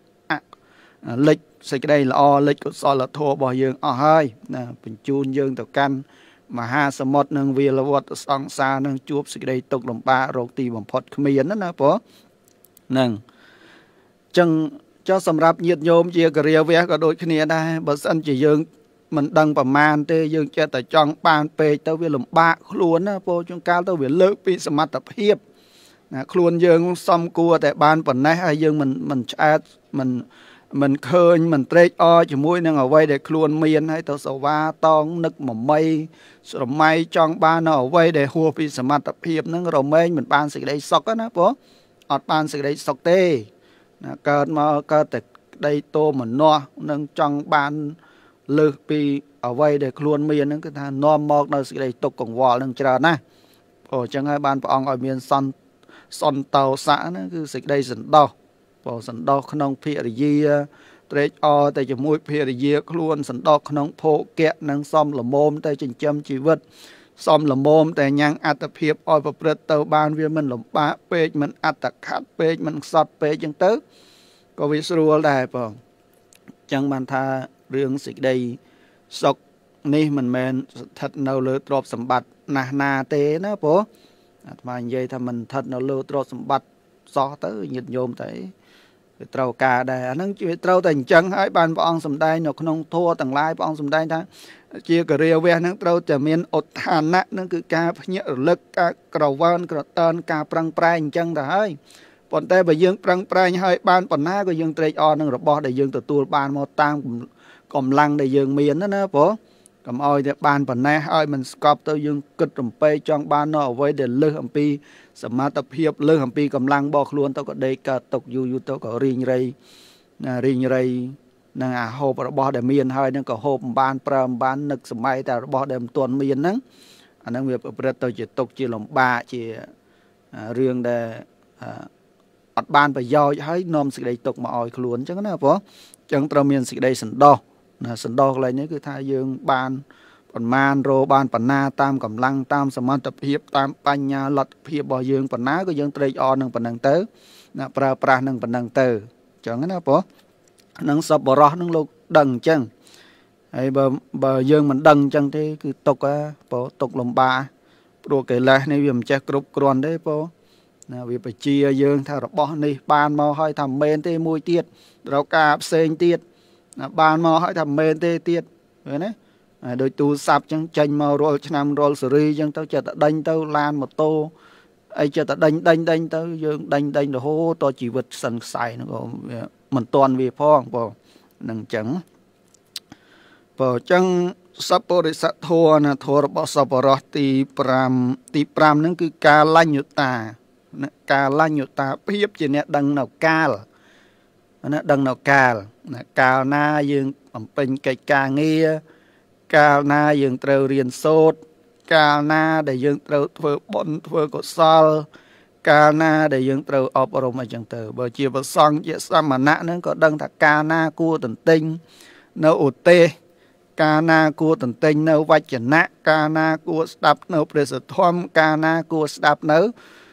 เล็กใส่กระไดละอเล็กก็ซอละโทบ่ยืงเอาให้นะเป็นจูนยืงต่อกัน mà ha sầm mót nâng vì là vật song xa nâng chuột sự đây tục lồng ba rộng tì bằng phật miền đó nè bố nâng chân cho sầm rạp nhiệt nhôm chia cái rìa vé có đôi khi này đây bớt sân chỉ dương mình đăng bằng màn tê dương cho tại trong bàn pê tao vì lồng ba luôn á bố chúng cao tao vì lớn bị sầm mặt tập hiệp luôn dương xong cua tại bàn phần này hay dương mình chat mình khơi mình trade o chỉ mũi năng ở vây để luôn miền hay tao sầu va tong nực mà mây rồi mây trong ban ở vây để hùa bị sầm mặt tập hiệp năng rồi mây mình ban sự đây sọc á bố ọt ban sự đây sọc tê cơ mà cơ từ đây tô mình no năng trong ban lư pi ở vây để luôn miền năng cái thằng no mọc nơi sự đây tục cổng vò năng chờ nè chẳng ai ban ông ở miền son tàu xã nó cứ sự đây dần đau bỏ dần đau không phía gì trade o tại cho mũi phía gì luôn dần đau không phô kẹt năng xóm là mồm tại trình châm chỉ vật xóm là mồm tại nhang ắt tập hiệp oi và bật tàu ban viên mình là ba pê mình ắt tập khát pê mình sọt pê chẳng tới có vị sưu đại bỏ chẳng bàn tha riêng sự đây sọc ní mình men thật nào lỡ trộp sầm bát na tế nó bố mà vậy thì mình thật nào lỡ trộp sầm bát so tới nhiệt nhôm tới trâu cà đây nó chuyện trâu thành chân hai bàn bọn sầm đây nó không thua tầng lai bọn sầm đây ta chia cái rìu về nó trâu trở miên ột hàn nát nó cứ ca nhẹ lực ca cầu vân cầu tên ca prang prang chân ta hơi bọn tay bởi dương prang prang hơi ban bọn na của dương trade on nó bỏ để dương từ tua ban một tang cầm lăng để dương miên đó nè bố cầm oi để ban bọn na oi mình scop tới dương kịch trầm pe trong ban nó với để lư hầm pi sầm ma tập hiệp lư hầm pi cầm lăng bỏ luôn tao có đây cả tục du tao có riêng rây nè hộp bỏ để miên hơi nó có hộp ban pram ban nực sầm mai ta bỏ để tuần miên nắng anh đang việc ở tôi chỉ tục chỉ lòng ba chỉ riêng để ọt ban phải doให้นมสิได้ตกมาออยขลุ่นจังนะพ่อจังตระเมียนสิได้สันดอกนะสันดอกอะไรนี้คือทายยืงบานปนมานโรบานปนนาตามกำลังตามสมรรถเพียบตามปัญญาหลักเพียบบ่ยืงปนนาก็ยืงเตยอหนึ่งปนังเตอนะปลาหนึ่งปนังเตอจังนะพ่อนังสับบรอนังลูกดังจังไอ้บ่ยืงมันดังจังที่คือตกอ่ะพ่อตกลมบาโปรเกล่ในวิมจะกรุบกรอนได้พ่อvì phải chia dương theo bỏ này bàn mò hơi thầm mền tê mùi tiết rau cà xên tiết bàn mò hơi thầm mền tê tiết vậy đấy đôi tu sạp chẳng chanh mò rồi năm rồi sri chẳng tao chờ ta đánh tao lan một tô ai chờ ta đánh tao dương đánh rồi hô to chỉ vật sần sài nó còn mình toàn vì phong bỏ nằng chẳng bỏ chẳng sắp bồi sát thua nè thua bỏ sập bỏ tì pram nó cứ ca lanh nhut ta cà la nhut ta hiếp chỉ nè đằng nào cà nó đằng nào cà na dương bẩm pin cây cà nghe cà na dương trâu riền sốt cà na để dương trâu thưa bận thưa cổ sal cà na để dương trâu ọp rôm ở chẳng từ bờ chia bờ song chia sam mà nã nó có đằng thà cà na cua tần tinh nấu ủ tê cà na cua tần tinh nấu vạch chẩn nã cà na cua đập nấu press thom cà na cua đập nấu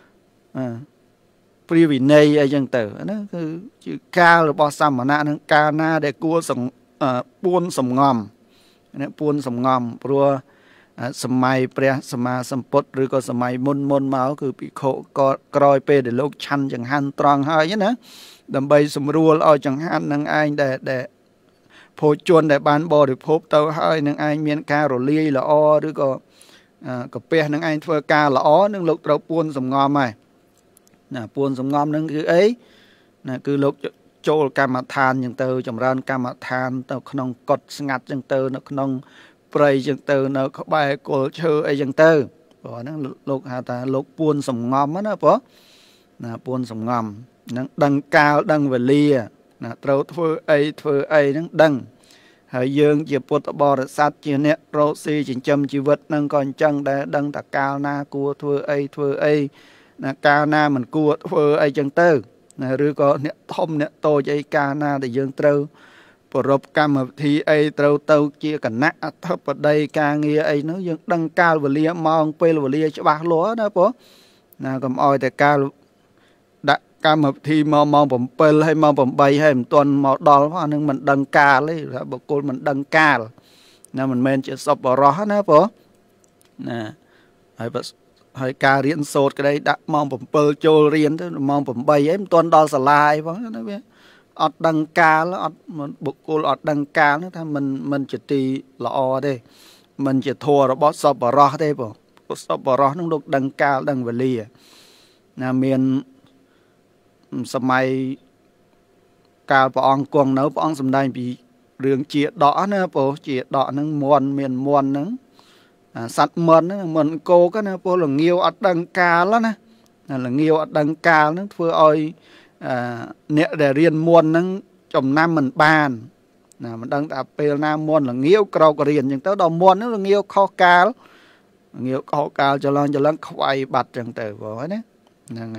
pri vị này ai chẳng tử nóคือchữ ca là bao sam mà nã ca na để cua sòng buôn sòng ngòm nó buôn sòng ngòm rồi sầm mai pre sầm ma sầm pốt rồi có sầm mai môn máuคือbị khổ có còi pe để lốc chăn chẳng hạn tròn hơi nhé nè đầm bay sầm rùa ở chẳng hạn năng ai để phô chuồn để bán bò để phô tàu hơi năng ai miền ca rồi ly là o rồi có pe năng ai phơi ca là ó năng lốc trâu buôn sầm ngòm này nè buôn sầm ngòm năng cứ ấy nè cứ lốc châu cam mà than chẳng từ trồng ran cam mà than tàu không cột ngặt chẳng từ nó không prey chẳng từ nó có bài cổ chơi ấy chẳng từ bỏ nó lục hà ta lục buôn sầm ngòm á nó bỏ nè buôn sầm ngòm nó đằng cao đằng về lia nè trâu thưa ấy nó đằng hải dương chỉ bột bò để sát chỉ nè rosi chỉ châm chỉ vật nâng còn chân để đằng ta cao na cua thưa ấy nè cao na mình cua thưa ấy chẳng từ nè rồi có nè thom nè to dây cao na để dương trâu bộ rộp cam hợp thì ấy trâu tàu chia cả nát thấp ở đây ca nghe ấy nó dương đăng cao và lia mong pe và lia cho bạc lúa đó bố nè cầm oi tại cao đã cam hợp thì mong bầm pe hay mong bầm bay hay tuần màu đỏ hoa nhưng mình đăng ca lấy bộ cô mình đăng ca nè mình men chỉ sập vào đó nè bố nèហើយការរៀនសូត្រក្តីដាក់ម៉ោង7ចូលរៀនទៅម៉ោង8អីមិនទាន់ដល់សាលាអីផងណាវាអត់ដឹងកាលអត់បុគ្គលអត់ដឹងកាលហ្នឹងថាមិនជាទីល្អទេមិនជាធម៌របស់សប្បុរសទេបងសប្បុរសហ្នឹងលោកដឹងកាលដឹងវេលាណាមានសម័យកាលព្រះអង្គគង់នៅព្រះអង្គសម្ដែងពីរឿងជាដកណាបងជាដកហ្នឹងមន់មានមន់ហ្នឹងសត្វមន់ហ្នឹងមន់គោកណាពលល្ងាវអត់ដឹងកាលណាល្ងាវអត់ដឹងកាលហ្នឹងធ្វើឲ្យអ្នកដែលរៀនមន់ហ្នឹងចំណាំមិនបានណាមិនដឹងថាពេលណាមន់ល្ងាវក្រោករៀនអញ្ចឹងទៅដល់មន់ហ្នឹងល្ងាវខុសកាលល្ងាវខុសកាលច្រឡំខ្វាយបាត់អញ្ចឹងទៅបងណាហ្នឹង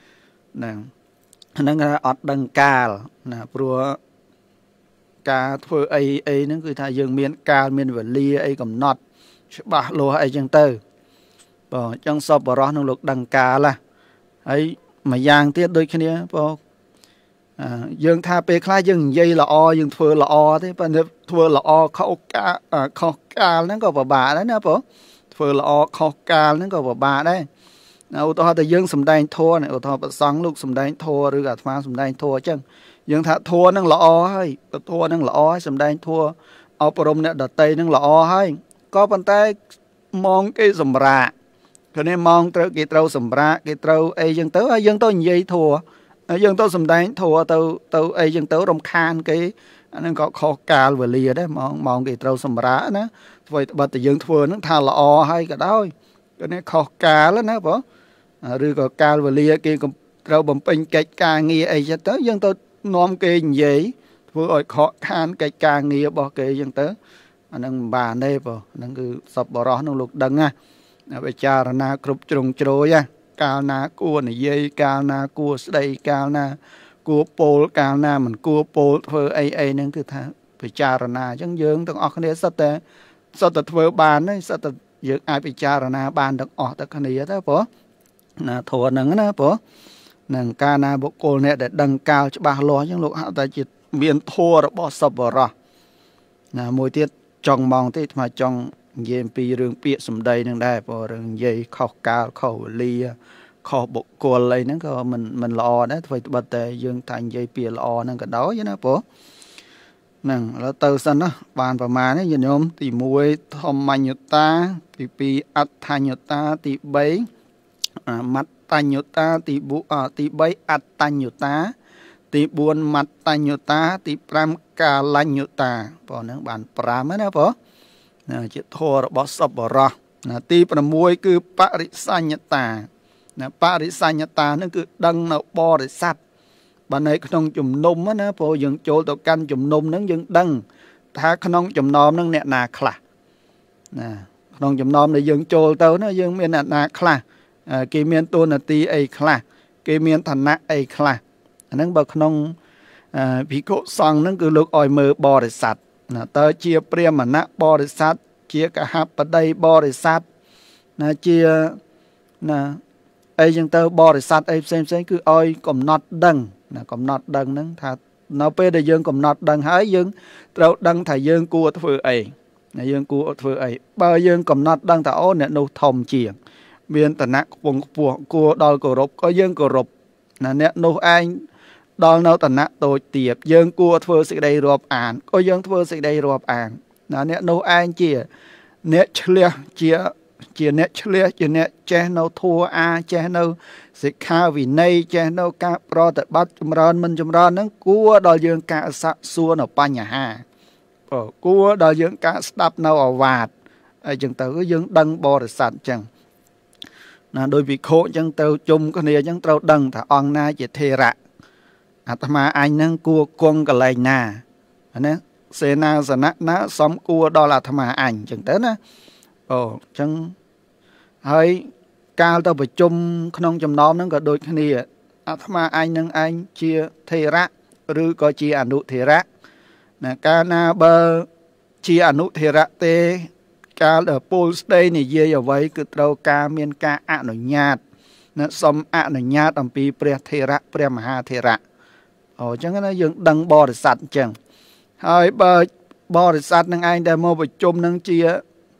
ហ្នឹងអត់ដឹងកាលណាព្រោះការធ្វើអីហ្នឹងគឺថាយើងមានកាលមានវេលាអីកំណត់ច្បាស់លាស់អីចឹងទៅបងអញ្ចឹងសប្បុរសនឹងលោកដឹងកាលហើយមួយយ៉ាងទៀតដូចគ្នាបងយើងថាពេលខ្លះយើងនិយាយល្អយើងធ្វើល្អទេប៉ុន្តែធ្វើល្អខុសកាលហ្នឹងក៏ពិបាកដែរណាបងធ្វើល្អខុសកាលហ្នឹងក៏ពិបាកដែរឧទាហរណ៍តែយើងសំដែងធម៌ឧទាហរណ៍ប្រសង់លោកសំដែងធម៌ឬអាត្មាសំដែងធម៌អញ្ចឹងយើងថាធម៌ហ្នឹងល្អហើយធម៌ហ្នឹងល្អហើយសំដែងធម៌អប់រំអ្នកដតីហ្នឹងល្អហើយក៏ប៉ុន្តែម៉ោងគេសម្រាកគ្នាម៉ោងគេត្រូវសម្រាកគេត្រូវអីចឹងទៅហើយយើងទៅនិយាយធัวយើងទៅសំដែងធัวទៅអីចឹងទៅរំខានគេអាហ្នឹងក៏ខុសកាលវេលាដែរម៉ោងគេត្រូវសម្រាកណាធ្វើបើតែយើងធ្វើហ្នឹងថាល្អហើយក៏ដោយគ្នាខុសកាលណាបងឬក៏កាលវេលាគេត្រូវបំពេញកិច្ចការងារអីចឹងទៅយើងទៅនាំគេនិយាយធ្វើឲ្យខកខានកិច្ចការងាររបស់គេចឹងទៅអានឹងមិនបានទេបងហ្នឹងគឺសប្បុរសនឹងលោកដឹងណាវិចារណាគ្រប់ជ្រុងជ្រោយកាលណាគួរនិយាយកាលណាគួរស្ដីកាលណាគួរពោលកាលណាមិនគួរពោលធ្វើអីហ្នឹងគឺថាពិចារណាអញ្ចឹងយើងទាំងអស់គ្នាសុទ្ធតែធ្វើបានហើយសុទ្ធតែយើងអាចពិចារណាបានទាំងអស់តែគ្នាទៅបងណាធម៌ហ្នឹងណាបងនឹងកាលណាបុគ្គលអ្នកដែលដឹងកាលច្បាស់លាស់អញ្ចឹងលោកហៅថាជាមានធម៌របស់សប្បុរសណាមួយទៀតចង់មកទេថ្មចង់និយាយអំពីរឿងពាក្យសម្ដីនឹងដែរព្រោះរឿងនិយាយខុសកាលខុសវេលាខុសបុគ្គលអីហ្នឹងក៏មិនល្អដែរធ្វើត្បិតតែយើងថានិយាយពាក្យល្អហ្នឹងក៏ដោយណាព្រោះហ្នឹងឥឡូវទៅសិនណាបានប្រមាណនេះញាតិញោមទី1ធម្មញ្ញតាទី2អដ្ឋញ្ញតាទី3មត្តញ្ញតាទី3អត្តញ្ញតាទី4មត្តញ្ញតាទី5កាលញ្ញតាបងហ្នឹងបាន5ណាបងជាធម៌របស់សប្បុរសណាទី6គឺបរិសញ្ញតាណាបរិសញ្ញតាហ្នឹងគឺដឹងនៅបរិស័ទបើនៅក្នុងជំនុំណាព្រោះយើងចូលទៅកាន់ជំនុំហ្នឹងយើងដឹងថាក្នុងចំណោមហ្នឹងអ្នកណាខ្លះណាក្នុងចំណោមដែលយើងចូលទៅណាយើងមានអ្នកណាខ្លះគេមានតួនាទីអីខ្លះគេមានឋានៈអីខ្លះអាហ្នឹងបើក្នុងភិក្ខុសង្ឃហ្នឹងគឺលោកឲ្យមើលបរិស័ទណាតើជាព្រាហ្មណៈបរិស័ទជាកហបតីបរិស័ទណាជាណាអីចឹងទៅបរិស័ទអីផ្សេងគឺឲ្យកំណត់ដឹងណាកំណត់ដឹងហ្នឹងថានៅពេលដែលយើងកំណត់ដឹងហើយយើងត្រូវដឹងថាយើងគួរធ្វើអីណាយើងគួរធ្វើអីបើយើងកំណត់ដឹងថាអូអ្នកនោះធំជាងមានឋានៈខ្ពង់ខ្ពស់គួរដល់គោរពក៏យើងគោរពណាអ្នកនោះឯងដល់នៅឋានៈតូចទាបយើងគួរធ្វើសេចក្តីរាប់អានក៏យើងធ្វើសេចក្តីរាប់អានណាអ្នកនោះឯងជាអ្នកឆ្លះជាអ្នកឆ្លះជាអ្នកចេះនៅធัวចេះនៅសិក្ខាវិន័យចេះនៅការប្រតិបត្តិចម្រើនមិនចម្រើនហ្នឹងគួរដល់យើងការសាកសួរនៅបញ្ហាគួរដល់យើងការស្ដាប់នៅអាវាតអីចឹងទៅយើងដឹងបរិស័ទចឹងណាដោយវិខោចឹងទៅជុំគ្នាចឹងត្រូវដឹងថាអង្គណាជាថេរៈអាត្មាអញហ្នឹងគួរគង់កន្លែងណាណាសេនាសនៈណាសំគួរដល់អាត្មាអញចឹងទៅណាចឹងហើយកាលទៅប្រជុំក្នុងចំណោមហ្នឹងក៏ដូចគ្នាអាត្មាអញនឹងឯងជាថេរៈឬក៏ជាអនុថេរៈណាកាលណាបើជាអនុថេរៈទេកាលដែលពលស្ដីនិយាយអ្វីគឺត្រូវការមានការអនុញ្ញាតណាសូមអនុញ្ញាតអំពីព្រះថេរៈព្រះមហាថេរៈអញ្ចឹងណាយើងដឹងបរិស័ទអញ្ចឹងហើយបើបរិស័ទនឹងឯងដែលមកប្រជុំនឹងជា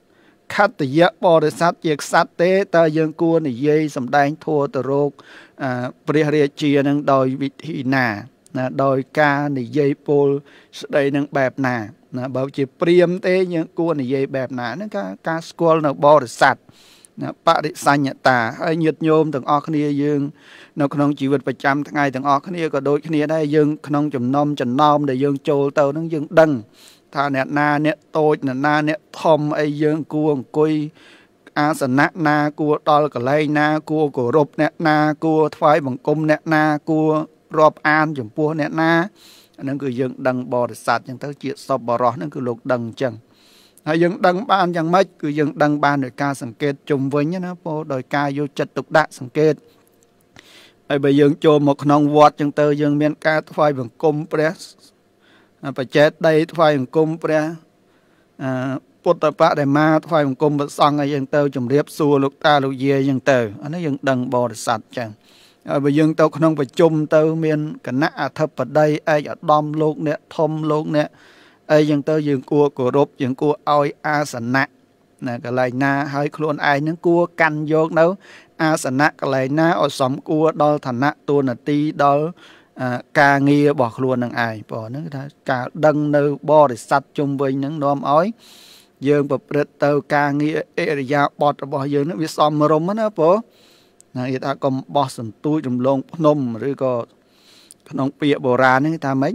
ខត្តយៈបរិស័ទជាក្សត្រទេតើយើងគួរនិយាយសម្ដែងធัวទៅរកព្រះរាជានឹងដោយវិធីណាដោយការនិយាយពោលស្ដីនឹងបែបណាបើជាព្រាមទេយើងគួរនិយាយបែបណាហ្នឹងការស្គាល់នៅបរិស័ទបរិសញ្ញតាហើយញាតិញោមទាំងអស់គ្នាយើងនៅក្នុងជីវិតប្រចាំថ្ងៃទាំងអស់គ្នាក៏ដូចគ្នាដែរយើងក្នុងចំណោមដែលយើងចូលទៅហ្នឹងយើងដឹងថាអ្នកណាអ្នកតូចអ្នកណាអ្នកធំអីយើងគួរអង្គុយអាសនៈណាគួរដល់កន្លែងណាគួរគោរពអ្នកណាគួរថ្វាយបង្គំអ្នកណាគួររាប់អានចំពោះអ្នកណាអាហ្នឹងគឺយើងដឹងបរិស័ទអញ្ចឹងទៅជាសពបរោះហ្នឹងគឺលោកដឹងអញ្ចឹងហើយយើងដឹងបានយ៉ាងម៉េចគឺយើងដឹងបានដោយការសង្កេតជុំវិញណាពោដោយការយកចិត្តទុកដាក់សង្កេតហើយបើយើងចូលមកក្នុងវត្តអញ្ចឹងទៅយើងមានការថ្វាយបង្គំព្រះបច្ចេកដីថ្វាយបង្គំព្រះពុទ្ធបដិមាថ្វាយបង្គំព្រះសង្ឃអីយ៉ាងទៅជំរាបសួរលោកតាលោកយាយអញ្ចឹងទៅអានេះយើងដឹងបរិស័ទអញ្ចឹងហើយបើយើងទៅក្នុងប្រជុំទៅមានគណៈអធិបតីឯកឧត្តមលោកអ្នកធំលោកអ្នកអីយ៉ាងទៅយើងគួរគោរពយើងគួរឲ្យអាសនៈកន្លែងណាហើយខ្លួនឯងនឹងគួរកាន់យកនៅអាសនៈកន្លែងណាឲ្យសមគួរដល់ឋានៈតួនាទីដល់ការងាររបស់ខ្លួននឹងឯងព្រោះហ្នឹងគឺថាការដឹងនៅបរិស័ទជុំវិញហ្នឹងនាំឲ្យយើងប្រព្រឹត្តទៅការងារអរិយាបថរបស់យើងហ្នឹងវាសមរម្យណាព្រោះណាគេថាកុំបោះសន្ទូចរំលងភ្នំឬក៏ក្នុងពាក្យបុរាណហ្នឹងថាម៉េច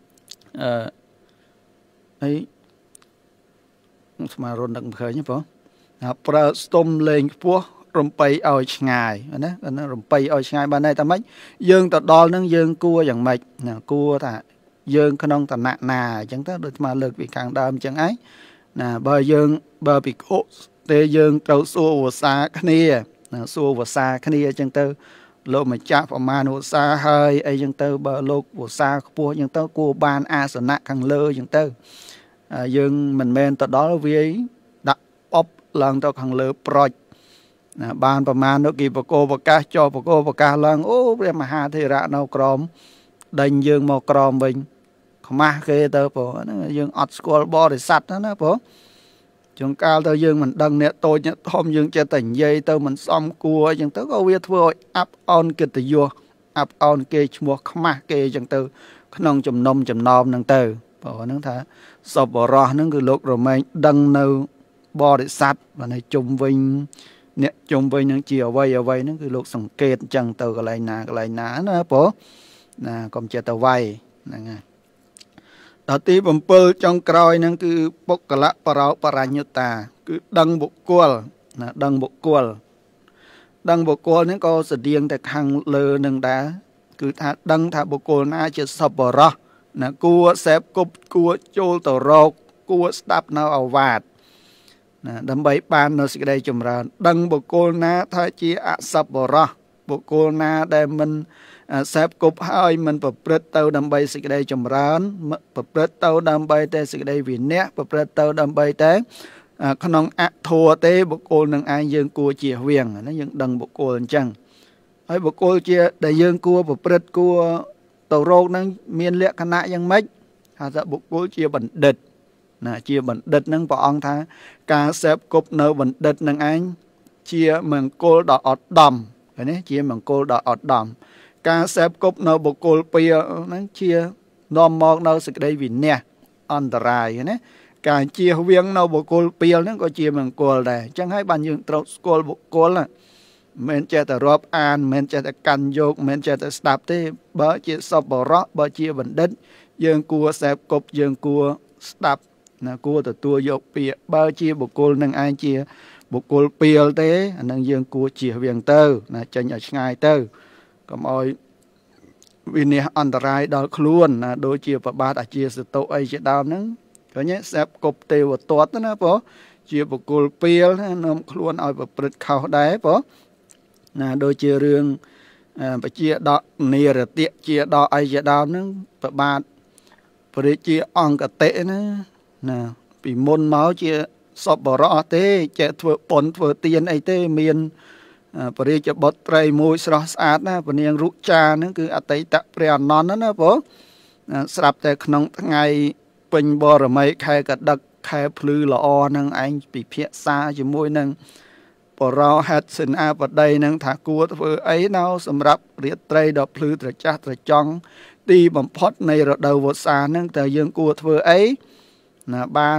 ហើយស្មារតីដឹកមិនឃើញទេព្រោះប្រើស្ទុំលេងខ្ពស់រំបីឲ្យឆ្ងាយណារំបីឲ្យឆ្ងាយបានតែម៉េចយើងទៅដល់នឹងយើងគួរយ៉ាងម៉េចគួរថាយើងក្នុងឋានៈណាអញ្ចឹងទៅដូចស្មាលើកពីខាងដើមអញ្ចឹងឯងណាបើភិក្ខុទេយើងត្រូវសួរវសាគ្នាសួរវសាគ្នាអញ្ចឹងទៅលោកម្ចាស់ប្រមាណវសាហើយអីអញ្ចឹងទៅបើលោកវសាខ្ពស់អញ្ចឹងទៅគួរបានអាសនៈខាងលើអញ្ចឹងទៅយើងមិនមែនទៅដល់វាយដាក់អបឡើងទៅខាងលើប្រុចណាបានប្រមាណនោះគេបកោប្រកាសចោបកោប្រកាសឡើងអូព្រះមហាធេរៈនៅក្រមដេញយើងមកក្រមវិញខ្មាស់គេទៅព្រោះហ្នឹងយើងអត់ស្គាល់បរិស័ទណាព្រោះជួនកាលទៅយើងមិនដឹងអ្នកតូចអ្នកធំយើងចេះតែនិយាយទៅមិនសមគួរអញ្ចឹងទៅក៏វាធ្វើឲ្យអាប់អោនកិត្តិយសអាប់អោនគេឈ្មោះខ្មាស់គេអញ្ចឹងទៅក្នុងចំណោមហ្នឹងទៅព្រោះហ្នឹងថាសពបរោះហ្នឹងគឺលោករមែងដឹងនៅបរិស័ទបានឲ្យជុំវិញអ្នកជុំវិញនឹងជាអ្វីហ្នឹងគឺលោកសង្កេតអញ្ចឹងទៅកន្លែងណាណាព្រោះណាកុំចេះទៅវាយហ្នឹងហើយដល់ទី7ចុងក្រោយហ្នឹងគឺបុគ្គលៈបរោបរញ្ញុតាគឺដឹងបុគ្គលណាដឹងបុគ្គលហ្នឹងក៏ស្តៀងតែខាងលើនឹងដែរគឺថាដឹងថាបុគ្គលណាជាសប្បុរសណាគួរសេពគប់គួរចូលទៅរកគួរស្ដាប់នៅអាវាទណាដើម្បីបាននៅសេចក្តីចម្រើនដឹងបុគ្គលណាថាជាអសប្បុរសបុគ្គលណាដែលមិនសេពគប់ហើយមិនប្រព្រឹត្តទៅដើម្បីសេចក្តីចម្រើនប្រព្រឹត្តទៅដើម្បីតែសេចក្តីវិន័យប្រព្រឹត្តទៅដើម្បីតែក្នុងអធัวទេបុគ្គលនឹងឯងយើងគួរជៀសវាងណាយើងដឹងបុគ្គលអញ្ចឹងហើយបុគ្គលជាដែលយើងគួរប្រព្រឹត្តគួរទៅរកនឹងមានលក្ខណៈយ៉ាងម៉េចហៅថាបុគ្គលជាបណ្ឌិតណាជាបណ្ឌិតនឹងព្រះអង្គថាការសេពគប់នៅបណ្ឌិតនឹងឯងជាមង្គលដ៏ឧត្តមឃើញទេជាមង្គលដ៏ឧត្តមការសេពគប់នៅបុគ្គលពីរហ្នឹងជានាំមកនៅសេចក្តីវិន័យអន្តរាយណាការជៀសវាងនៅបុគ្គលពីរហ្នឹងក៏ជាមង្គលដែរអញ្ចឹងហើយបានយើងត្រូវស្គាល់បុគ្គលមិនមែនចេះតែរាប់អានមិនមែនចេះតែកាន់យកមិនមែនចេះតែស្ដាប់ទេបើជាសប្បុរសបើជាបណ្ឌិតយើងគួរសេពគប់យើងគួរស្ដាប់ណាគួរទទួលយកពាក្យបើជាបុគ្គលនឹងឯងជាបុគ្គលពីលទេអានឹងយើងគួរជៀសវាងទៅណាចេញឲ្យឆ្ងាយទៅកុំឲ្យវិន័យអន្តរាយដល់ខ្លួនណាដូចជាប្របាទអាជាសតុអីជាដើមហ្នឹងឃើញទេសេពគប់ទេវទត្តណាព្រោះជាបុគ្គលពីលណានាំខ្លួនឲ្យប្រព្រឹត្តខុសដែរព្រោះណាដូចជារឿងបជាដកនិរតិជាដកអីជាដើមហ្នឹងប្របាទព្រះជាអង្គតិណាពីមុនមកជាសប្បុរសទេចេះធ្វើបុណ្យធ្វើទានអីទេមានព្រះរាជបុត្រីមួយស្រស់ស្អាតណាព្រះនាងរុចាហ្នឹងគឺអតីតព្រះអនន្តណាព្រោះស្រាប់តែក្នុងថ្ងៃពេញបរមីខែកដឹកខែភ្លឺល្អនឹងឯងពិភាក្សាជាមួយនឹងបរោហេតុសេនាបតីនឹងថាគួរធ្វើអីនៅសម្រាប់រាត្រីដ៏ភ្លឺត្រចះត្រចង់ទីបំផុតនៃរដូវវស្សានឹងតើយើងគួរធ្វើអីណាបាន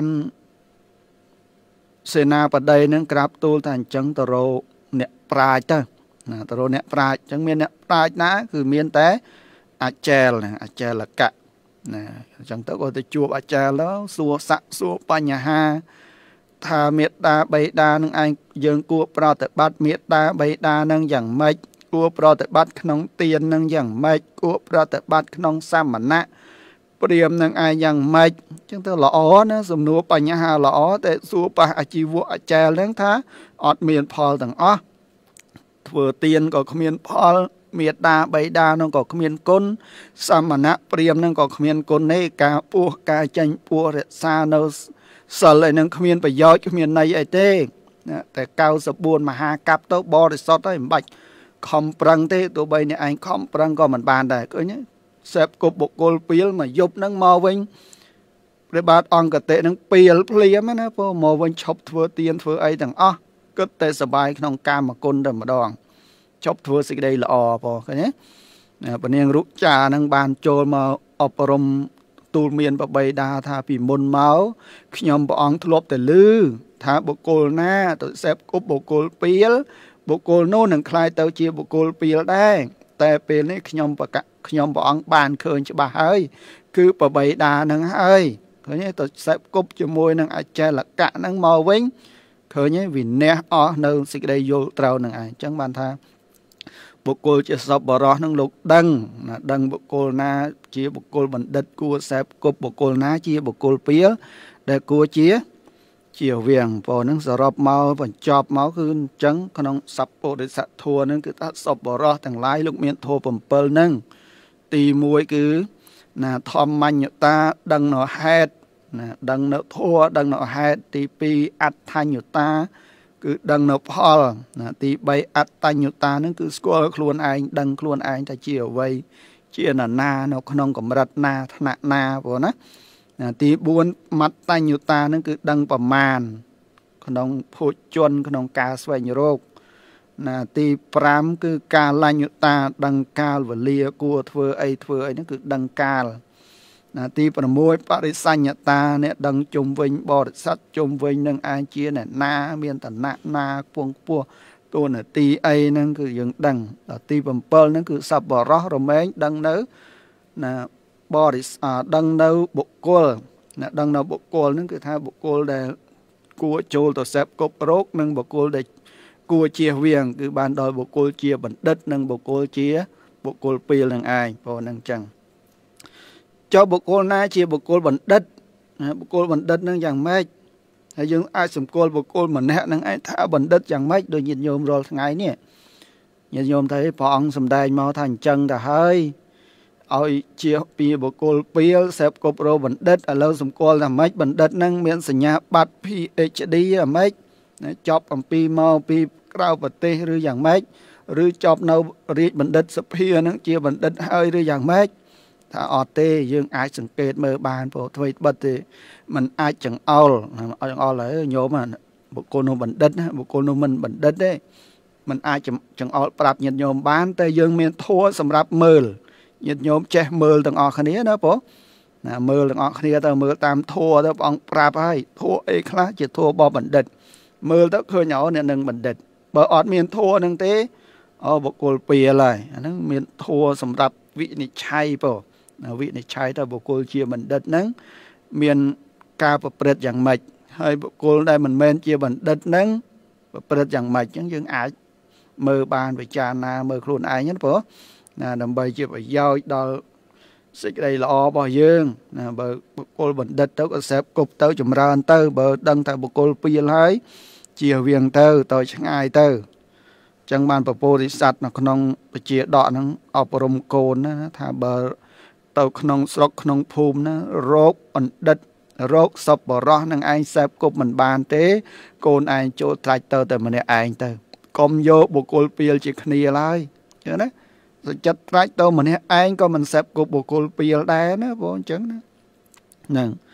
សេនាបតីនឹងក្រាបទូលថាអញ្ចឹងទៅរកអ្នកប្រាជ្ញទៅណាទៅរកអ្នកប្រាជ្ញអញ្ចឹងមានអ្នកប្រាជ្ញណាគឺមានតែអាចារ្យណាអាចារ្យកៈណាអញ្ចឹងទៅក៏ទៅជួបអាចារ្យទៅសួរសាក់សួរបញ្ហាថាមេត្តាបិតានឹងឯងយើងគួរប្រតិបត្តិមេត្តាបិតានឹងយ៉ាងម៉េចគួរប្រតិបត្តិក្នុងទាននឹងយ៉ាងម៉េចគួរប្រតិបត្តិក្នុងសមណៈព្រាមនឹងឯងយ៉ាងម៉េចអញ្ចឹងទៅល្អណាសំណួរបញ្ហាល្អតែសួរប៉ះអាជីវៈអាចារ្យនឹងថាអត់មានផលទាំងអស់ធ្វើទានក៏គ្មានផលមេត្តាបិតានឹងក៏គ្មានគុណសមណៈព្រាមនឹងក៏គ្មានគុណទេការពោះការចាញ់ពោះរក្សានៅសិលឯនឹងគ្មានប្រយោជន៍គ្មានន័យអីទេតែ94មហាកັບទៅបរិសុទ្ធហើយមិនបាច់ខំប្រឹងទេទោះបីអ្នកឯងខំប្រឹងក៏មិនបានដែរឃើញទេសេពគប់បុគ្គលពីលមកយប់ហ្នឹងមកវិញព្រះបាទអង្គតិនឹងពីលភ្លាមណាព្រោះមកវិញឈប់ធ្វើទានធ្វើអីទាំងអស់គិតតែសបាយក្នុងកាមគុណតែម្ដងឈប់ធ្វើសេចក្តីល្អបងឃើញទេព្រះនាងរុចានឹងបានចូលមកអប់រំទូលមានបបៃតាថាពីមុនមកខ្ញុំព្រះអង្គធ្លាប់តែឮថាបុគ្គលណាទៅសេពគប់បុគ្គលពីលបុគ្គលនោះនឹងคล้ายទៅជាបុគ្គលពីលដែរតែពេលនេះខ្ញុំព្រះអង្គបានឃើញច្បាស់ហើយគឺបបៃតានឹងហើយឃើញទេទៅសេពគប់ជាមួយនឹងអចេលកៈនឹងមកវិញឃើញទេវិនះអស់នៅសេចក្តីយល់ត្រូវនឹងឯងអញ្ចឹងបានថាបុគ្គលជាសពបរោះនឹងលោកដឹងណាដឹងបុគ្គលណាជាបុគ្គលបណ្ឌិតគួរសេពគប់បុគ្គលណាជាបុគ្គលពីលដែលគួរជាវៀងព្រោះនឹងសរុបមកបញ្ចប់មកគឺអញ្ចឹងក្នុងសព្វពុរិសធម៌នឹងគឺថាសពបរោះទាំងឡាយលោកមានធម៌7ហ្នឹងទី1គឺណាធម្មញ្ញតាដឹងនៅហេតុណាដឹងនៅធម៌ដឹងនៅហេតុទី2អដ្ឋញ្ញតាគឺដឹងនៅផលណាទី3អត្តញ្ញតានឹងគឺស្គាល់ខ្លួនឯងដឹងខ្លួនឯងថាជាអ្វីជានរណានៅក្នុងកម្រិតណាឋានៈណាព្រោះណាទី4មត្តញ្ញតានឹងគឺដឹងប្រមាណក្នុងភោជនក្នុងការស្វែងរកណាទី5គឺកាលញ្ញតាដឹងកាលវេលាគួរធ្វើអីហ្នឹងគឺដឹងកាលណាទី6បរិសញ្ញតាអ្នកដឹងជុំវិញបរិស័ទជុំវិញនឹងឯងជាអ្នកណាមានឋានៈណាខ្ពង់ខ្ពស់តួនាទីអីហ្នឹងគឺយើងដឹងដល់ទី7ហ្នឹងគឺសប្បុរសរមែងដឹងនៅណាបរិសដឹងនៅបុគ្គលណាដឹងនៅបុគ្គលហ្នឹងគឺថាបុគ្គលដែលគួរចូលទៅសេពគប់រោគនិងបុគ្គលដែលគួរជៀសវាងគឺបានដល់បុគ្គលជាបណ្ឌិតនិងបុគ្គលជាបុគ្គលពីលនឹងឯងព្រោះហ្នឹងអញ្ចឹងចុះបុគ្គលណាជាបុគ្គលបណ្ឌិតបុគ្គលបណ្ឌិតនឹងយ៉ាងម៉េចហើយយើងអាចសម្គាល់បុគ្គលម្នាក់នឹងឯងថាបណ្ឌិតយ៉ាងម៉េចដូចញាតិញោមរាល់ថ្ងៃនេះញាតិញោមthấyព្រះអង្គសម្ដែងមកថាអញ្ចឹងទៅហើយឲ្យជាពីបុគ្គលពីលសេពគប់រោបណ្ឌិតឥឡូវសម្គាល់ថាម៉េចបណ្ឌិតនឹងមានសញ្ញាបត្រ PhD អាម៉េចចប់អំពីមកពីក្រៅប្រទេសឬយ៉ាងម៉េចឬចប់នៅរាជបណ្ឌិតសភានឹងជាបណ្ឌិតហើយឬយ៉ាងម៉េចថាអត់ទេយើងអាចសង្កេតមើលបានព្រោះអ្វីបិទទេมันអាចចង្អុលហើយញោមបុគ្គលនោះបណ្ឌិតបុគ្គលនោះមិនបណ្ឌិតទេมันអាចចង្អុលប្រាប់ញាតិញោមបានតែយើងមានធัวសម្រាប់មើលញាតិញោមចេះមើលទាំងអស់គ្នាណាព្រោះណាមើលទាំងអស់គ្នាទៅមើលតាមធัวទៅព្រះអង្គប្រាប់ហើយធัวអីខ្លះជាធัวរបស់បណ្ឌិតមើលទៅឃើញអ្នកនឹងបណ្ឌិតបើអត់មានធัวនឹងទេបុគ្គលពីលហើយអាហ្នឹងមានធัวសម្រាប់វិនិច្ឆ័យព្រោះវិនិច្ឆ័យទៅបុគ្គលជាបណ្ឌិតហ្នឹងមានការប្រព្រឹត្តយ៉ាងម៉េចហើយបុគ្គលដែលមិនមែនជាបណ្ឌិតហ្នឹងប្រព្រឹត្តយ៉ាងម៉េចអញ្ចឹងយើងអាចមើលបានពិចារណាមើលខ្លួនឯងហ្នឹងព្រោះណាដើម្បីជាប្រយោជន៍ដល់សេចក្តីល្អរបស់យើងណាបើបុគ្គលបណ្ឌិតទៅក៏សេពគប់ទៅចម្រើនទៅបើដឹងថាបុគ្គលពីលហើយជៀសវាងទៅឆ្ងាយទៅអញ្ចឹងបានពពោធិសត្វនៅក្នុងពជាដកហ្នឹងអប់រំកូនណាថាបើទៅក្នុងស្រុកក្នុងភូមិណារោគបណ្ឌិតរោគសប្បុរសនឹងឯងសេពគប់មិនបានទេកូនឯងចូលត្រាច់ទៅតែម្នាក់ឯងទៅកុំយកបុគ្គលពីលជាគ្នាឡើយអញ្ចឹងណាសុចិត្តត្រាច់ទៅម្នាក់ឯងក៏មិនសេពគប់បុគ្គលពីលដែរណាបងអញ្ចឹងណាហ្នឹងអញ្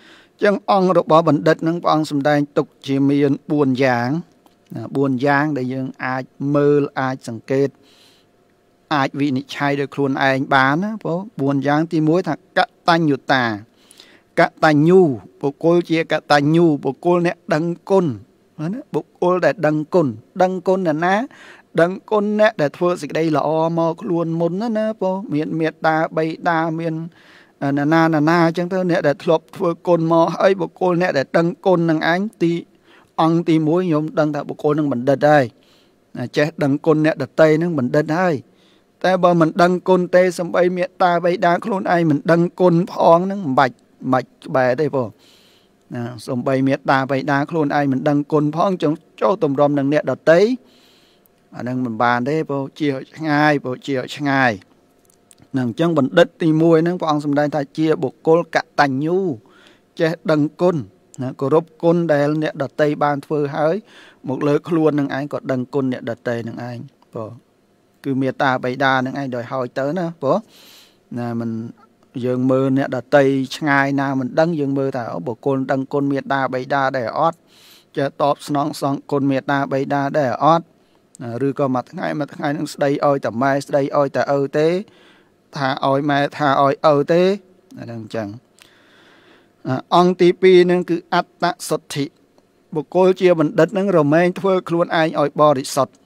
ចឹងអង្គរបស់បណ្ឌិតនឹងព្រះអង្គសម្ដែងទុកជាមាន4យ៉ាង4យ៉ាងដែលយើងអាចមើលអាចសង្កេតអាចវិនិច្ឆ័យដោយខ្លួនឯងបានណាបង4យ៉ាងទី1ថាកតញ្ញុតាកតញ្ញូបុគ្គលជាកតញ្ញូបុគ្គលអ្នកដឹងគុណណាបុគ្គលដែលដឹងគុណអ្នកណាដឹងគុណអ្នកដែលធ្វើសេចក្តីល្អមកខ្លួនមុនណាបងមានមេត្តាបៃតាមានណាអញ្ចឹងទៅអ្នកដែលធ្លាប់ធ្វើគុណមកហើយបុគ្គលអ្នកដែលដឹងគុណនឹងឯងអង្គទី1ខ្ញុំដឹងថាបុគ្គលនឹងបណ្ឌិតហើយចេះដឹងគុណអ្នកដតីនឹងបណ្ឌិតហើយតែបើមិនដឹងគុណទេសំបីមេត្តាបៃតាខ្លួនឯងមិនដឹងគុណផងនឹងមិនបាច់ក្បែរទេបងសំបីមេត្តាបៃតាខ្លួនឯងមិនដឹងគុណផងចូលទម្រាំនឹងអ្នកដតីអានឹងមិនបានទេបងជាឆ្ងាយនឹងអញ្ចឹងបណ្ឌិតទី1ហ្នឹងព្រះអង្គសម្ដែងថាជាបុគ្គលកតញ្ញូចេះដឹងគុណណាគោរពគុណដែលអ្នកដតីបានធ្វើហើយមកលើខ្លួននឹងឯងក៏ដឹងគុណអ្នកដតីនឹងឯងបងគឺមេត្តាបៃតានឹងឯងដោយហើយទៅណាបងណាមិនយើងមើលអ្នកដតីឆ្ងាយណាមិនដឹងយើងមើលថាបុគ្គលដឹងគុណមេត្តាបៃតាដែរអត់ចេះតបស្នងសងគុណមេត្តាបៃតាដែរអត់ឬក៏មួយថ្ងៃនឹងស្ដីឲ្យតែម៉ែស្ដីឲ្យតែឪទេថាឲ្យម៉ែថាឲ្យឪទេអាហ្នឹងអញ្ចឹងអង្គទី2ហ្នឹងគឺអត្តសុទ្ធិបុគ្គលជាបណ្ឌិតហ្នឹងរមែងធ្វើខ្លួនឯងឲ្យបរិសុទ្ធ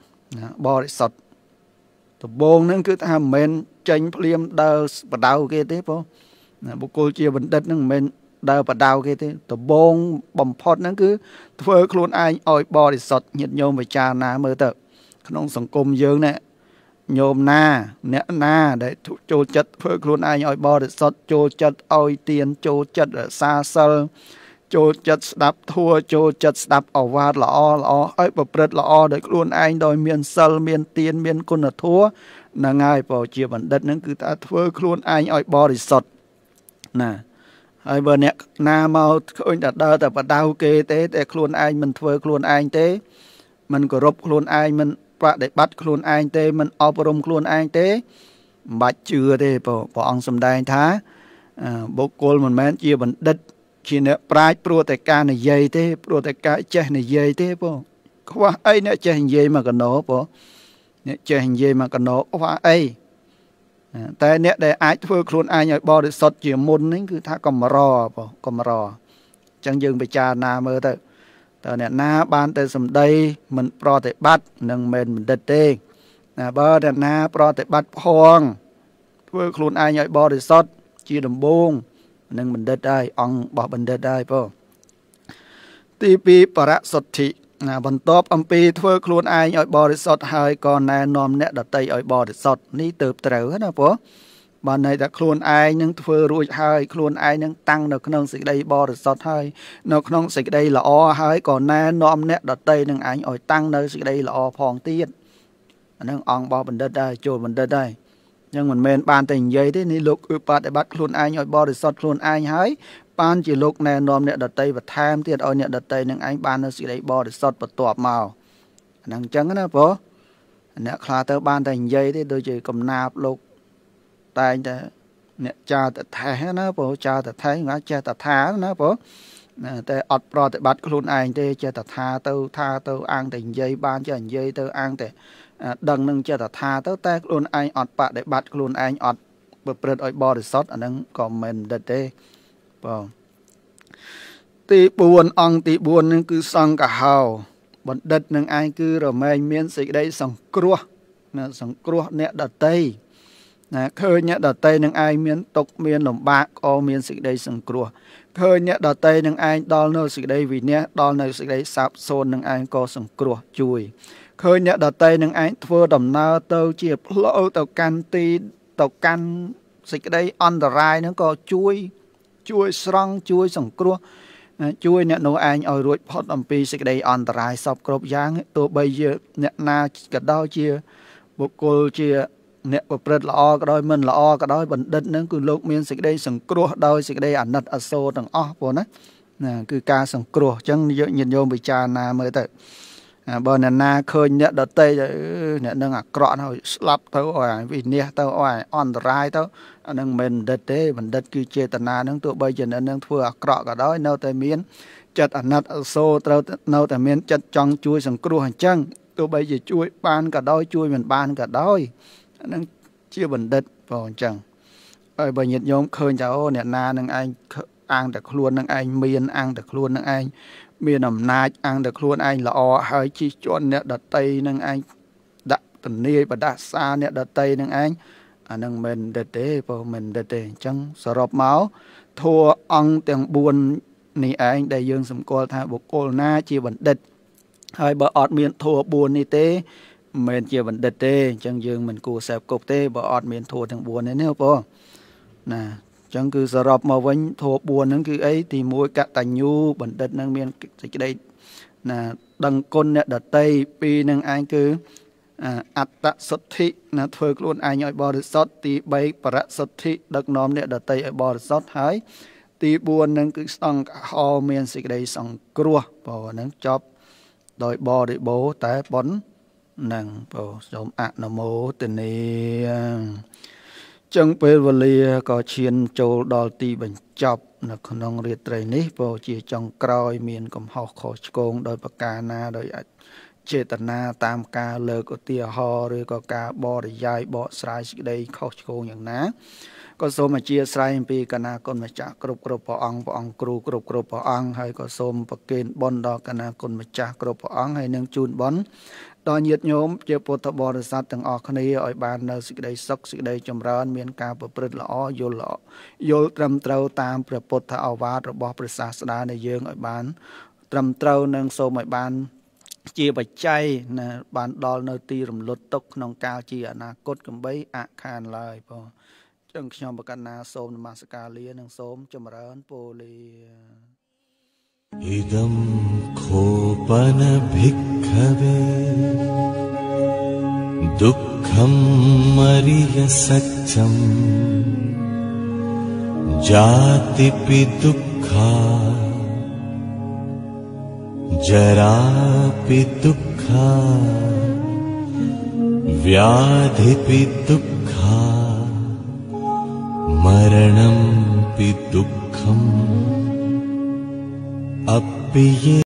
ដំបូងហ្នឹងគឺថាមិនមែនចេញភ្លាមដើរបដៅគេទេបងបុគ្គលជាបណ្ឌិតហ្នឹងមិនមែនដើរបដៅគេទេដំបូងបំផុតហ្នឹងគឺធ្វើខ្លួនឯងឲ្យបរិសុទ្ធញាតិញោមពិចារណាមើលទៅក្នុងសង្គមយើងនេះញោមណាអ្នកណាដែលចូលចិត្តធ្វើខ្លួនឯងឲ្យបរិសុទ្ធចូលចិត្តឲ្យទានចូលចិត្តរក្សាសិលចូលចិត្តស្ដាប់ធម៌ចូលចិត្តស្ដាប់ឱវាទល្អឲ្យប្រព្រឹត្តល្អដោយខ្លួនឯងដោយមានសិលមានទានមានគុណធម៌ហ្នឹងហើយបើជាបណ្ឌិតហ្នឹងគឺថាធ្វើខ្លួនឯងឲ្យបរិសុទ្ធណាហើយបើអ្នកណាមកឃើញតែដើរតែបដៅគេទេតែខ្លួនឯងមិនធ្វើខ្លួនឯងទេមិនគោរពខ្លួនឯងមិនបដិបត្តិខ្លួនឯងទេមិនអប់រំខ្លួនឯងទេមិនបាច់ជឿទេព្រះអង្គសម្ដែងថាបុគ្គលមិនមែនជាបណ្ឌិតជាអ្នកប្រាជ្ញព្រោះតែការនិយាយទេព្រោះតែការចេះនិយាយទេបងខ្វះអីអ្នកចេះនិយាយមកកណោបងអ្នកចេះនិយាយមកកណោខ្វះអីតែអ្នកដែលអាចធ្វើខ្លួនឯងឲ្យបរិសុទ្ធជាមុននេះគឺថាកម្របងកម្រអញ្ចឹងយើងពិចារណាមើលទៅតើអ្នកណាបានតែសម្ដីមិនប្រតិបត្តិនឹងមិនបណ្ឌិតទេណាបើអ្នកណាប្រតិបត្តិផងធ្វើខ្លួនឯងឲ្យបរិសុទ្ធជាដំបូងនឹងបណ្ឌិតហើយអង្គរបស់បណ្ឌិតហើយបងទី2បរសុទ្ធិបន្ទាប់អំពីធ្វើខ្លួនឯងឲ្យបរិសុទ្ធហើយក៏ណែនាំអ្នកដតីឲ្យបរិសុទ្ធនេះទៅត្រូវណាបងបានន័យថាខ្លួនឯងនឹងធ្វើរួចហើយខ្លួនឯងនឹងតាំងនៅក្នុងសេចក្តីបរិសុទ្ធហើយនៅក្នុងសេចក្តីល្អហើយក៏ណែនាំអ្នកដតីនឹងឯងឲ្យតាំងនៅសេចក្តីល្អផងទៀតអានឹងអង្គរបស់បណ្ឌិតដែរចូលបណ្ឌិតដែរអញ្ចឹងមិនមែនបានតែនិយាយទេនេះលោកគឺបដិបត្តិខ្លួនឯងឲ្យបរិសុទ្ធខ្លួនឯងហើយបានជាលោកណែនាំអ្នកដតីបន្ថែមទៀតឲ្យអ្នកដតីនឹងឯងបាននៅសេចក្តីបរិសុទ្ធបន្ទាប់មកអានឹងអញ្ចឹងណាបងអ្នកខ្លះទៅបានតែនិយាយទេដូចជាកំណាបលោកតែងតែអ្នកចាតថេះណាបងចាតថេះងាចេះតថាណាបងតែអត់ប្រតិបត្តិខ្លួនឯងទេចេះតថាទៅអាងតែនិយាយបានចេះនិយាយទៅអាងតែដឹងនឹងចេះតថាទៅតែខ្លួនឯងអត់បដិបត្តិខ្លួនឯងអត់ប្រព្រឹត្តឲ្យបរិសុទ្ធអានឹងក៏មិនបណ្ឌិតទេបងទី4អង្គទី4នឹងគឺសង្ឃហោបណ្ឌិតនឹងឯងគឺរមែងមានសេចក្តីសង្គ្រោះសង្គ្រោះអ្នកដតីណាឃើញអ្នកដតីនឹងឯងមានទុក្ខមានលំបាកក៏មានសេចក្តីសង្គ្រោះឃើញអ្នកដតីនឹងឯងដល់នៅសេចក្តីវិន័យដល់នៅសេចក្តីសាបសូន្យនឹងឯងក៏សង្គ្រោះជួយឃើញអ្នកដតីនឹងឯងធ្វើដំណើរទៅជាផ្លូវទៅកាន់ទៅកាន់សេចក្តីអន្តរាយនឹងក៏ជួយស្រង់ជួយសង្គ្រោះជួយអ្នកនោះឯងឲ្យរួចផុតអំពីសេចក្តីអន្តរាយសពគ្រប់យ៉ាងទោះបីជាអ្នកណាក៏ដោយជាបុគ្គលជាអ្នកប្រព្រឹត្តល្អក៏ដោយមិនល្អក៏ដោយបណ្ឌិតនឹងគឺលោកមានសេចក្តីសង្គ្រោះដោយសេចក្តីអាណិតអាសូរទាំងអស់បងណាគឺការសង្គ្រោះអញ្ចឹងញាតិញោមពិចារណាមើលទៅបើអ្នកណាឃើញអ្នកដតីអ្នកនឹងអាក្រក់ហើយស្លាប់ទៅអស់វិនិច្ឆ័យទៅអស់អន្តរាយទៅអានឹងមិនបណ្ឌិតទេបណ្ឌិតគឺចេតនានឹងទោះបីជាអ្នកនឹងធ្វើអាក្រក់ក៏ដោយនៅតែមានចិត្តអាណិតអសូរត្រូវនៅតែមានចិត្តចង់ជួយសង្គ្រោះអញ្ចឹងទោះបីជាជួយបានក៏ដោយជួយមិនបានក៏ដោយអានឹងជាបណ្ឌិតបងអញ្ចឹងហើយបើញាតិញោមឃើញថាអូអ្នកណានឹងឯងអាងតែខ្លួននឹងឯងមានអាងតែខ្លួននឹងឯងមានអំណាចអាងតែខ្លួនឯងល្អហើយជិះជាន់អ្នកដតីនឹងឯងដាក់ទនាយបដាសាអ្នកដតីនឹងឯងអានឹងមិនដិតទេបើមិនដិតទេអញ្ចឹងសរុបមកធัวអង្គទាំង4នេះឯងដែលយើងសម្គាល់ថាបុគ្គលណាជាបណ្ឌិតហើយបើអត់មានធัว4នេះទេមិនមែនជាបណ្ឌិតទេអញ្ចឹងយើងមិនគួរសេពគប់ទេបើអត់មានធัวទាំង4នេះណាបងណាអញ្ចឹងគឺសរុបមកវិញធัว4ហ្នឹងគឺអីទី1កតញ្ញូបណ្ឌិតនឹងមានសេចក្តីណាដឹងគុណអ្នកដតី2នឹងឯងគឺអត្តសុទ្ធិណាធ្វើខ្លួនឯងឲ្យបរិសុទ្ធទី3បរសុទ្ធិដឹកនាំអ្នកដតីឲ្យបរិសុទ្ធហើយទី4នឹងគឺស្តង់កហោមានសេចក្តីសង្គ្រោះបើហ្នឹងចប់ដោយបរិបូរតែប៉ុណ្ណឹងបើសូមអនុមោទនាចឹងពេលវេលាក៏ឈានចូលដល់ទីបញ្ចប់នៅក្នុងរាត្រីនេះព្រោះជាចុងក្រោយមានកំហុសខុសឆ្គងដោយប្រការណាដោយចេតនាតាមការលើកឧទាហរណ៍ឬក៏ការបរិយាយបកស្រាយសេចក្តីខុសឆ្គងយ៉ាងណាក៏សូមអធិស្ឋានអំពីកណាគុណម្ចាស់គ្រប់ព្រះអង្គគ្រូគ្រប់ព្រះអង្គហើយក៏សូមប្រគេនបុណ្យដល់កណាគុណម្ចាស់គ្រប់ព្រះអង្គហើយនឹងជូនបុណ្យដល់ញាតិញោមជាពុទ្ធបរិស័ទទាំងអស់គ្នាឲ្យបាននៅសេចក្តីសុខសេចក្តីចម្រើនមានការប្រព្រឹត្តល្អយល់ត្រឹមត្រូវតាមព្រះពុទ្ធឱវាទរបស់ព្រះសាស្តានៃយើងឲ្យបានត្រឹមត្រូវនិងសូមឲ្យបានជាបច្ច័យណាបានដល់នៅទីរំលត់ទុកក្នុងកាលជាអនាគតកំបីអខានឡើយបងចឹងខ្ញុំបកណ្ណាសូមនមស្ការលានិងសូមចម្រើនពរលា Idam khopana bhikkhave dukkham mariya satcham jatipi dukkha jarapi dukkha vyadhipi dukkha maranampi dukkham Appiye